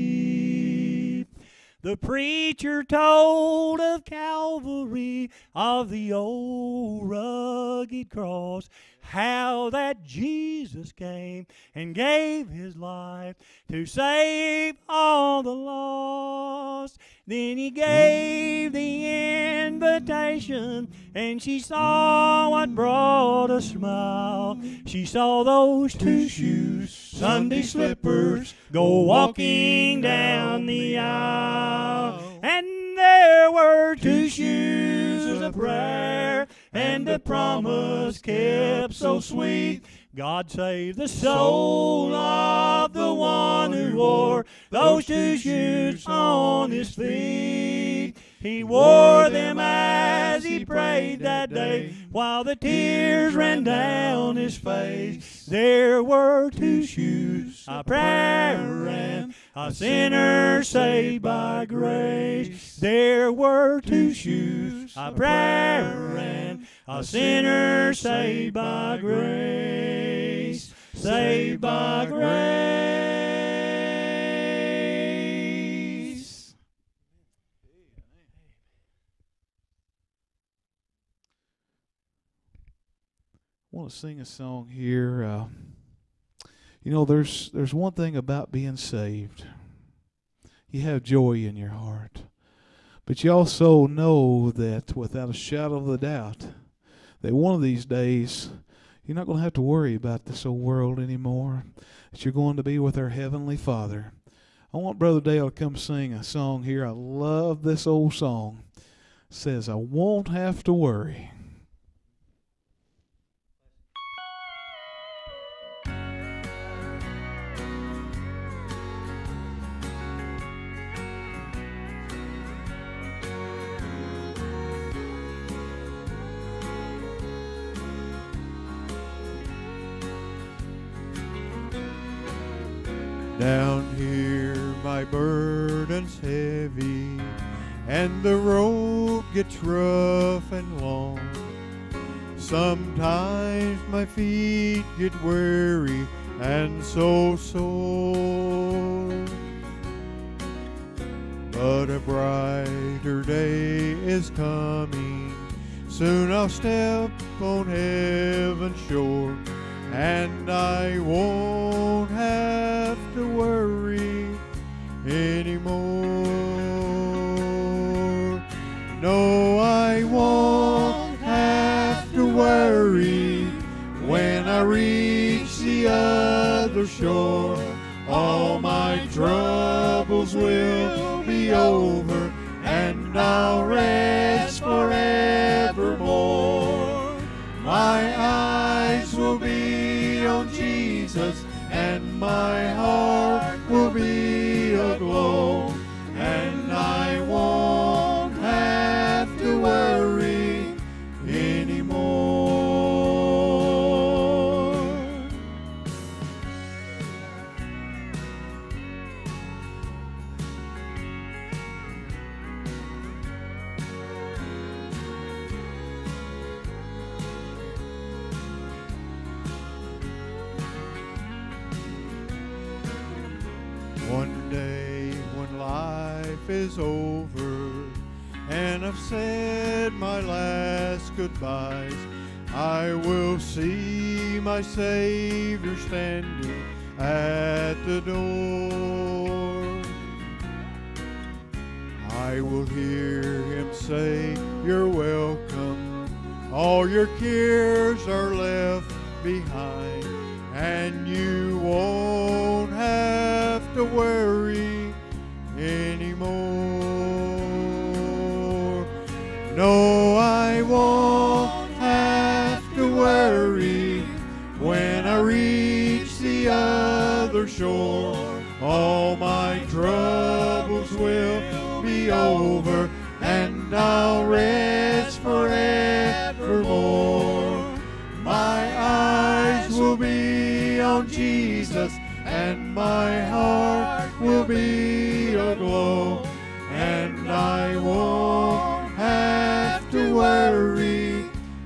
keep. The preacher told of Calvary, of the old rugged cross, how that Jesus came and gave his life to save all the lost. Then he gave the invitation, and she saw what brought a smile. She saw those two shoes, Sunday slippers, go walking down the aisle. And there were two shoes of prayer and a promise kept so sweet. God saved the soul of the one who wore those two shoes on his feet. He wore them as he prayed died that day, while the tears ran down his face. There were two shoes, a prayer and a sinner saved by grace. There were two shoes, a prayer and a sinner saved by grace. Saved by grace. I want to sing a song here. Uh, you know, there's there's one thing about being saved. You have joy in your heart. But you also know that without a shadow of a doubt, that one of these days you're not going to have to worry about this old world anymore. That you're going to be with our Heavenly Father. I want Brother Dale to come sing a song here. I love this old song. It says, I won't have to worry. Down here my burden's heavy, and the road gets rough and long. Sometimes my feet get weary and so sore. But a brighter day is coming, soon I'll step on heaven's shore, and I won't have to worry anymore. No, I won't have to worry when I reach the other shore. All my troubles will be over, and I'll rest forevermore. My eyes will be on Jesus, and my heart will be aglow, and I won't have to worry anymore. One day when life is over and I've said my last goodbyes, I will see my Savior standing at the door. I will hear him say, "You're welcome, all your cares are left behind, and you won't have to worry anymore." No, I won't have to worry when I reach the other shore. All my troubles will be over, and I'll rest forevermore. My eyes will be on Jesus, and my heart will be aglow, and I won't have to worry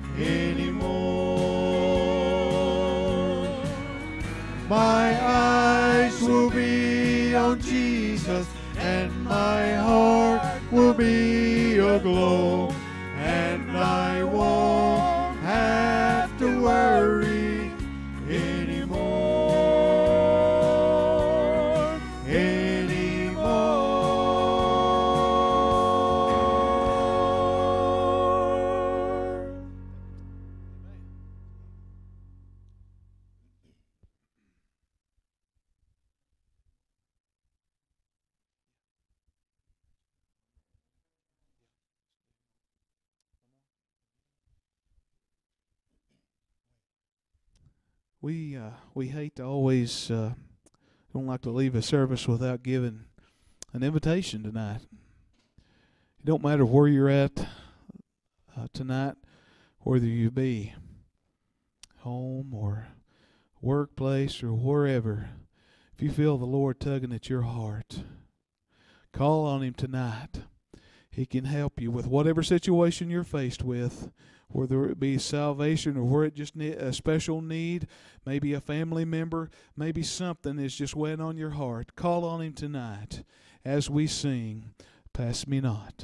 anymore. My eyes will be on Jesus, and my heart will be aglow, and I won't have to worry anymore, anymore. We uh, we hate to always uh, don't like to leave a service without giving an invitation tonight. It don't matter where you're at uh, tonight. whether you be home or workplace or wherever, if you feel the Lord tugging at your heart, call on Him tonight. He can help you with whatever situation you're faced with, whether it be salvation or where it just need a special need, maybe a family member, maybe something is just weighing on your heart. Call on Him tonight as we sing, Pass Me Not.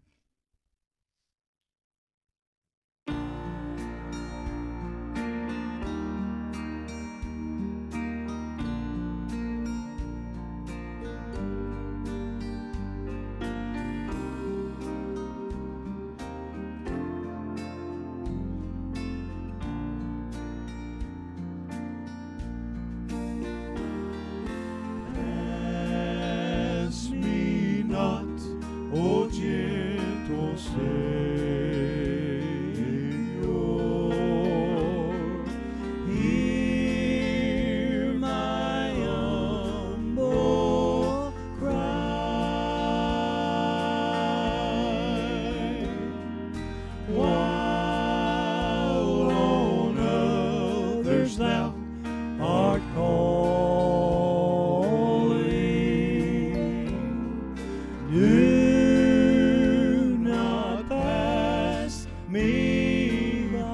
O gentle Savior, hear my humble cry, while on others Thou art calling. Do me by.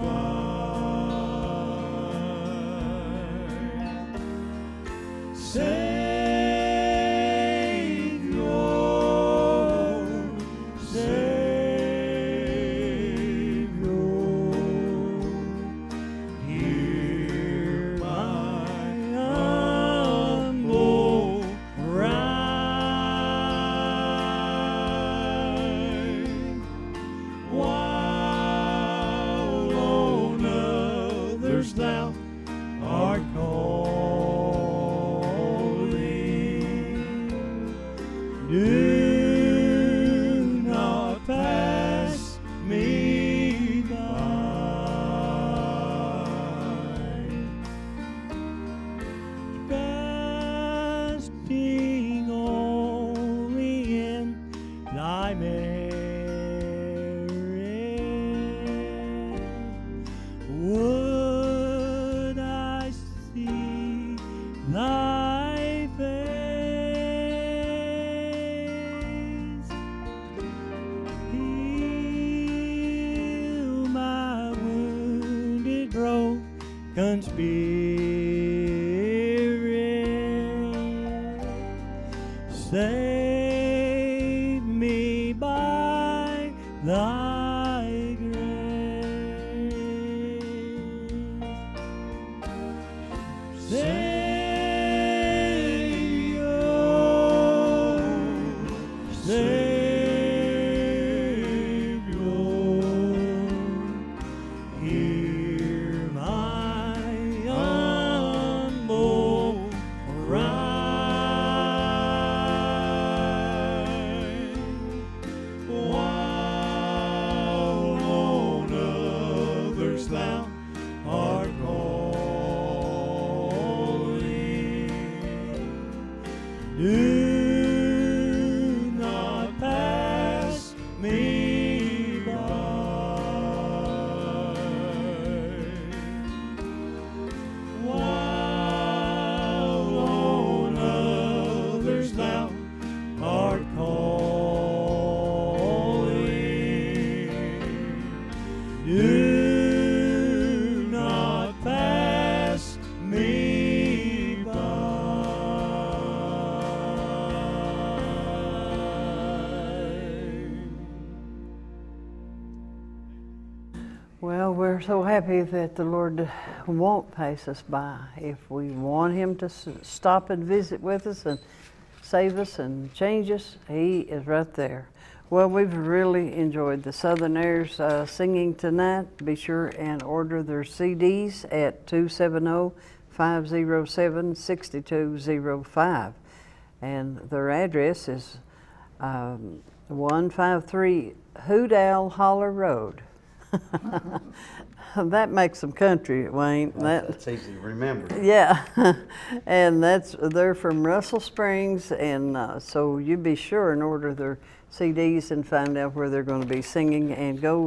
Savior, Savior, hear my humble cry. While Thou art calling, do not pass me by. Trusting only in Thy merit, would I see Thy face, heal my wounded, broken spirit, save me by Thy grace. Savior, Savior, hear my humble cry, while on others Thou art calling. Do not pass me by. While on others Thou art calling, do not pass me by. Well, we're so happy that the Lord won't pass us by. If we want Him to s stop and visit with us and save us and change us, He is right there. Well, we've really enjoyed the Southern Heirs uh, singing tonight. Be sure and order their C Ds at two seven zero, five zero seven, six two zero five. And their address is um, one five three Hoot Owl Holler Road. That makes some country, Wayne. That's, That, that's easy to remember. yeah, and that's they're from Russell Springs, and uh, so you be sure and order their C Ds and find out where they're going to be singing, and go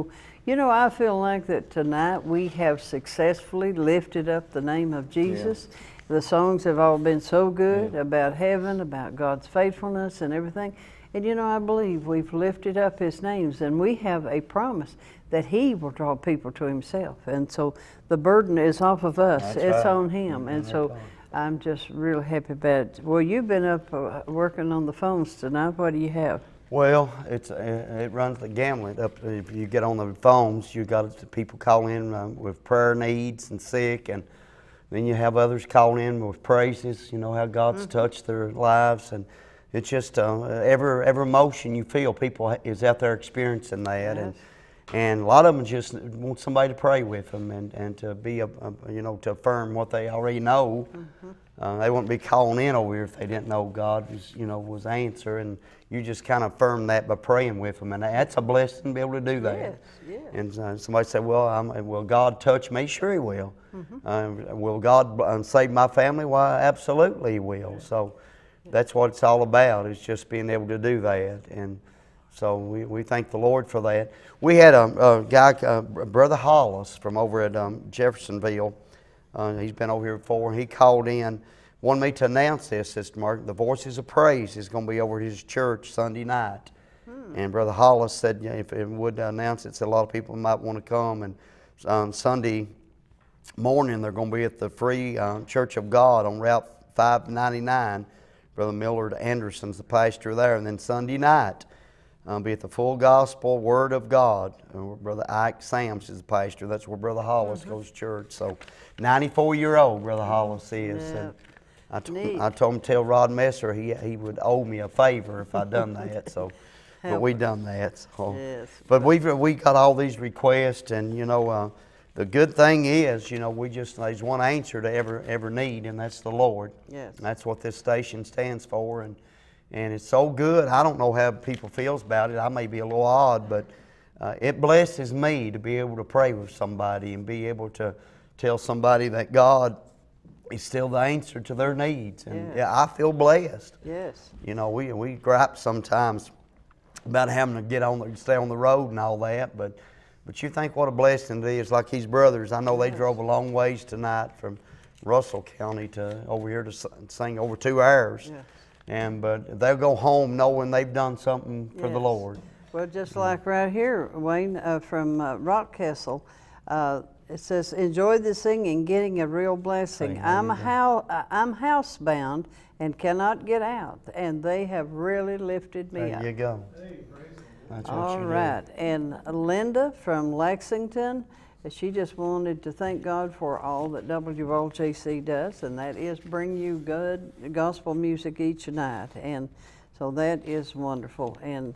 You know, I feel like that tonight we have successfully lifted up the name of Jesus. Yeah. The songs have all been so good yeah. about heaven, about God's faithfulness and everything. And you know, I believe we've lifted up His names, and we have a promise that He will draw people to Himself. And so the burden is off of us. That's it's right. on Him. And so I'm just really happy about it. Well, you've been up uh, working on the phones tonight. What do you have? Well, it's uh, it runs the gamut. Up if you get on the phones, you got people call in uh, with prayer needs and sick, and then you have others call in with praises. You know how God's mm-hmm. touched their lives, and it's just uh, every every emotion you feel, people is out there experiencing that, yes. and and a lot of them just want somebody to pray with them and and to be a, a you know to affirm what they already know. Mm-hmm. Uh, they wouldn't be calling in over here if they didn't know God was, you know, was answer, and you just kind of affirm that by praying with them, and that's a blessing to be able to do that. Yes, yes. And uh, somebody said, "Well, I'm, will God touch me?" Sure, He will. Mm-hmm. uh, will God uh, save my family? Why, absolutely, He will. Yeah. So yeah. that's what it's all about. Is just being able to do that, and so we, we thank the Lord for that. We had a, a guy, uh, Brother Hollis, from over at um, Jeffersonville. Uh, he's been over here before, and he called in, wanted me to announce this, Sister Mark. The Voices of Praise is going to be over at his church Sunday night. Hmm. And Brother Hollis said, yeah, if it would announce it, so a lot of people might want to come. And um, Sunday morning, they're going to be at the Free uh, Church of God on Route five ninety-nine. Brother Millard Anderson's the pastor there. And then Sunday night, Um, be at the Full Gospel Word of God. Uh, Brother Ike Sams is the pastor. That's where Brother Hollis mm-hmm. goes to church. So, ninety-four-year-old Brother Hollis is. Yeah. And I, t I told him to tell Rod Messer he he would owe me a favor if I'd done that. So, but we done that. So. Yes. But we've we got all these requests, and you know, uh, the good thing is, you know, we just there's one answer to every every need, and that's the Lord. Yes. And that's what this station stands for, and. And it's so good. I don't know how people feels about it. I may be a little odd, but uh, it blesses me to be able to pray with somebody and be able to tell somebody that God is still the answer to their needs. And yeah, yeah I feel blessed. Yes. You know, we we gripe sometimes about having to get on the stay on the road and all that, but but you think what a blessing it is. Like his brothers, I know yes. they drove a long ways tonight from Russell County to over here to sing over two hours. Yeah. And but they'll go home knowing they've done something for yes. the Lord. Well, just like right here, Wayne, uh, from uh, Rockcastle, uh, it says, "Enjoy the singing, getting a real blessing. I'm how I'm housebound and cannot get out, and they have really lifted me there up." There you go. That's what All you right, do. And Linda from Lexington. She just wanted to thank God for all that W L J C does, and that is bring you good gospel music each night. And so that is wonderful. And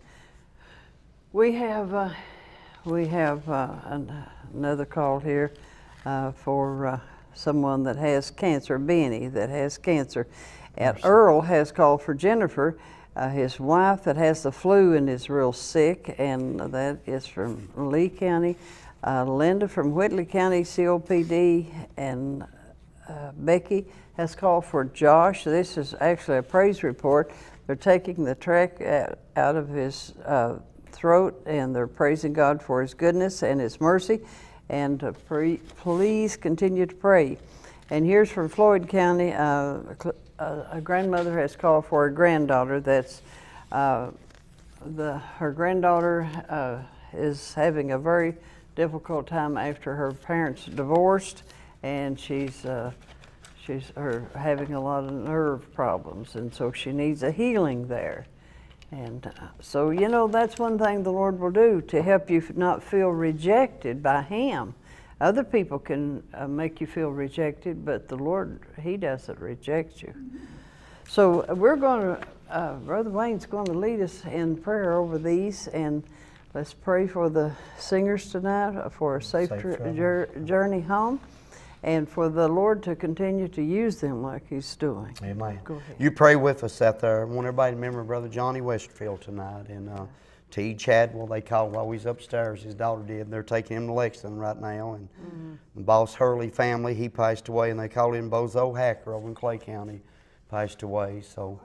we have uh, we have uh, an, another call here uh, for uh, someone that has cancer, Benny, that has cancer. And Earl has called for Jennifer, uh, his wife that has the flu and is real sick, and that is from Lee County. Uh, Linda from Whitley County C O P D, and uh, Becky has called for Josh. This is actually a praise report. They're taking the track out of his uh, throat, and they're praising God for His goodness and His mercy, and uh, pre please continue to pray. And here's from Floyd County. Uh, a, a grandmother has called for a granddaughter that's uh, the her granddaughter uh, is having a very difficult time after her parents divorced, and she's uh, she's her having a lot of nerve problems, and so she needs a healing there. And uh, so you know that's one thing the Lord will do to help you not feel rejected by Him. Other people can uh, make you feel rejected, but the Lord, He doesn't reject you. So we're going to uh, Brother Wayne's going to lead us in prayer over these, and let's pray for the singers tonight, for a safe, safe journey home, and for the Lord to continue to use them like He's doing. Amen. Go ahead. You pray with us out there. I want everybody to remember Brother Johnny Westfield tonight, and uh, T. Chadwell, they called while he was upstairs. His daughter did. They're taking him to Lexington right now. And mm-hmm. the Boss Hurley family, he passed away, and they called him Bozo Hacker over in Clay County, passed away. So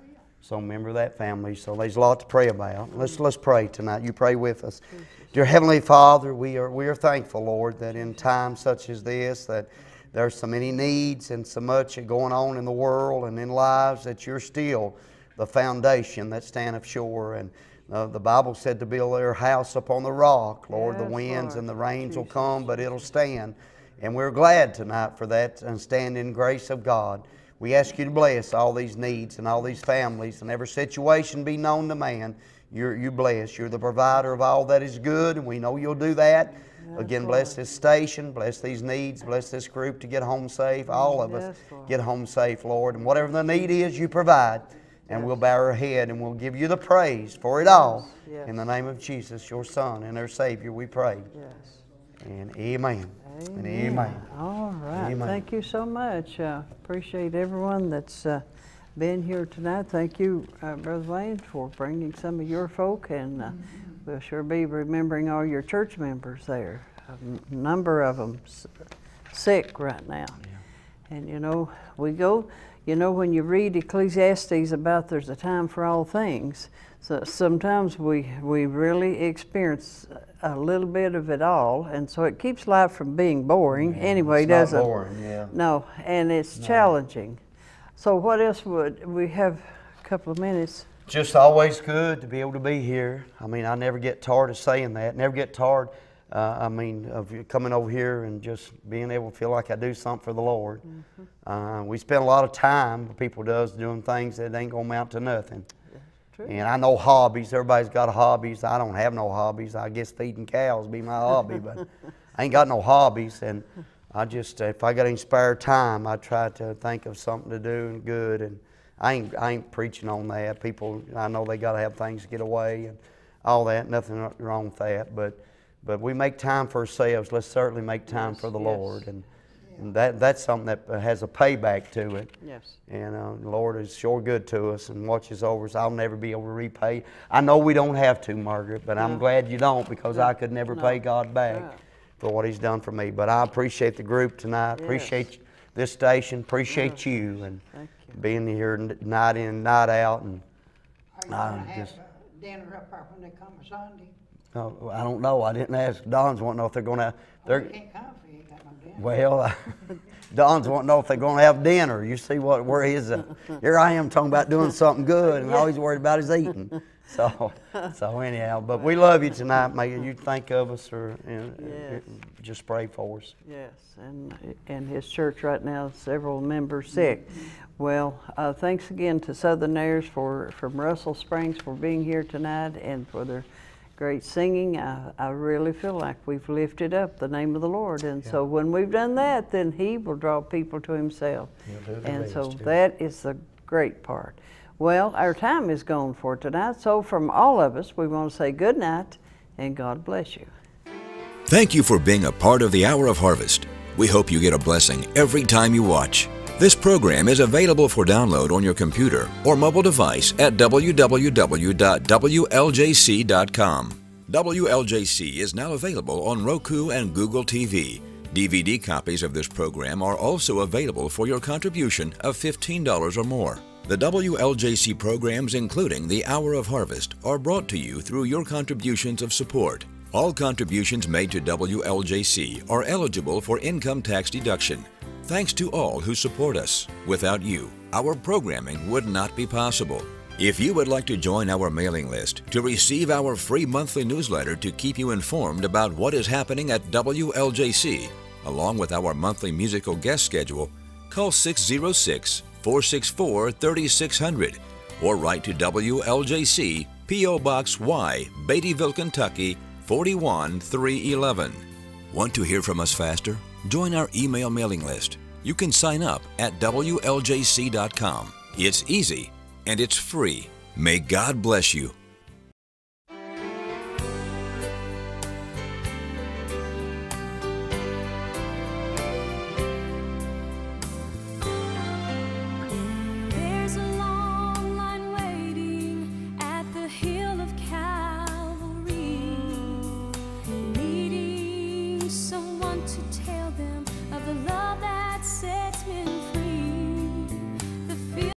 some member of that family. So there's a lot to pray about. Let's let's pray tonight. You pray with us. Dear Heavenly Father, we are we are thankful, Lord, that in times such as this, that there's so many needs and so much going on in the world and in lives, that you're still the foundation that standeth sure. And uh, the Bible said to build their house upon the rock. Lord, Yes, the winds Lord. and the rains Jesus. will come, but it'll stand. And we're glad tonight for that and stand in grace of God. We ask you to bless all these needs and all these families, and every situation be known to man. You're, you bless. You're the provider of all that is good, and we know you'll do that. Yes, Again, Lord. bless this station, bless these needs, bless this group to get home safe. All of us Yes, Lord. get home safe, Lord. And whatever the need is, you provide. And we'll bow our head and we'll give you the praise for it all. Yes. In the name of Jesus, your Son and our Savior, we pray. Yes. And amen. And amen. All right. Amen. Thank you so much. Uh, appreciate everyone that's uh, been here tonight. Thank you, uh, Brother Wayne, for bringing some of your folk, and uh, we'll sure be remembering all your church members there. A number of them s- sick right now. And you know, we go, you know, when you read Ecclesiastes about there's a time for all things, so sometimes we, we really experience a little bit of it all, and so it keeps life from being boring. Yeah, anyway, it's not doesn't boring, yeah. No, and it's challenging. So what else would, we have a couple of minutes. Just always good to be able to be here. I mean, I never get tired of saying that. Never get tired, uh, I mean, of coming over here and just being able to feel like I do something for the Lord. Mm-hmm. uh, we spend a lot of time, people does, doing things that ain't going to amount to nothing. True. And I know hobbies. Everybody's got hobbies. I don't have no hobbies. I guess feeding cows be my hobby, but I ain't got no hobbies. And I just, if I got any spare time, I try to think of something to do and good. And I ain't, I ain't preaching on that. People, I know they got to have things to get away and all that. Nothing wrong with that. But, but we make time for ourselves. Let's certainly make time Yes, for the yes. Lord. And, and that, that's something that has a payback to it. Yes. And uh, the Lord is sure good to us and watches over us. I'll never be able to repay. I know we don't have to, Margaret, but I'm No. glad you don't, because I could never No. pay God back Right. for what He's done for me. But I appreciate the group tonight. Yes. Appreciate this station. Appreciate Yes. you and Thank you. being here n- night in, night out. And Are you I gonna have just- uh, dinner up there when they come Sunday? uh, I don't know. I didn't ask. Don's wanting to know if they're going to. Oh, They're you can't come if you ain't got no dinner. Well, Don's wanting to know if they're going to have dinner. You see what where his uh, here I am talking about doing something good, and all he's worried about is eating. So, so anyhow, but we love you tonight. May you think of us, or uh, Yes. just pray for us. Yes, and in his church right now, several members sick. Well, uh, thanks again to Southern Heirs for, from Russell Springs for being here tonight and for their great singing. I, I really feel like we've lifted up the name of the Lord, and so when we've done that, then He will draw people to Himself. He'll do the And so rest, too. that is the great part. Well, our time is gone for tonight, so from all of us, we want to say good night and God bless you. Thank you for being a part of the Hour of Harvest. We hope you get a blessing every time you watch. This program is available for download on your computer or mobile device at w w w dot w l j c dot com. W L J C is now available on Roku and Google T V. D V D copies of this program are also available for your contribution of fifteen dollars or more. The W L J C programs, including the Hour of Harvest, are brought to you through your contributions of support. All contributions made to W L J C are eligible for income tax deduction. Thanks to all who support us. Without you, our programming would not be possible. If you would like to join our mailing list to receive our free monthly newsletter to keep you informed about what is happening at W L J C, along with our monthly musical guest schedule, call six oh six, four six four, three six zero zero or write to W L J C, P O Box Y, Beattyville, Kentucky four one three one one. Want to hear from us faster? Join our email mailing list. You can sign up at W L J C dot com. It's easy and it's free. May God bless you.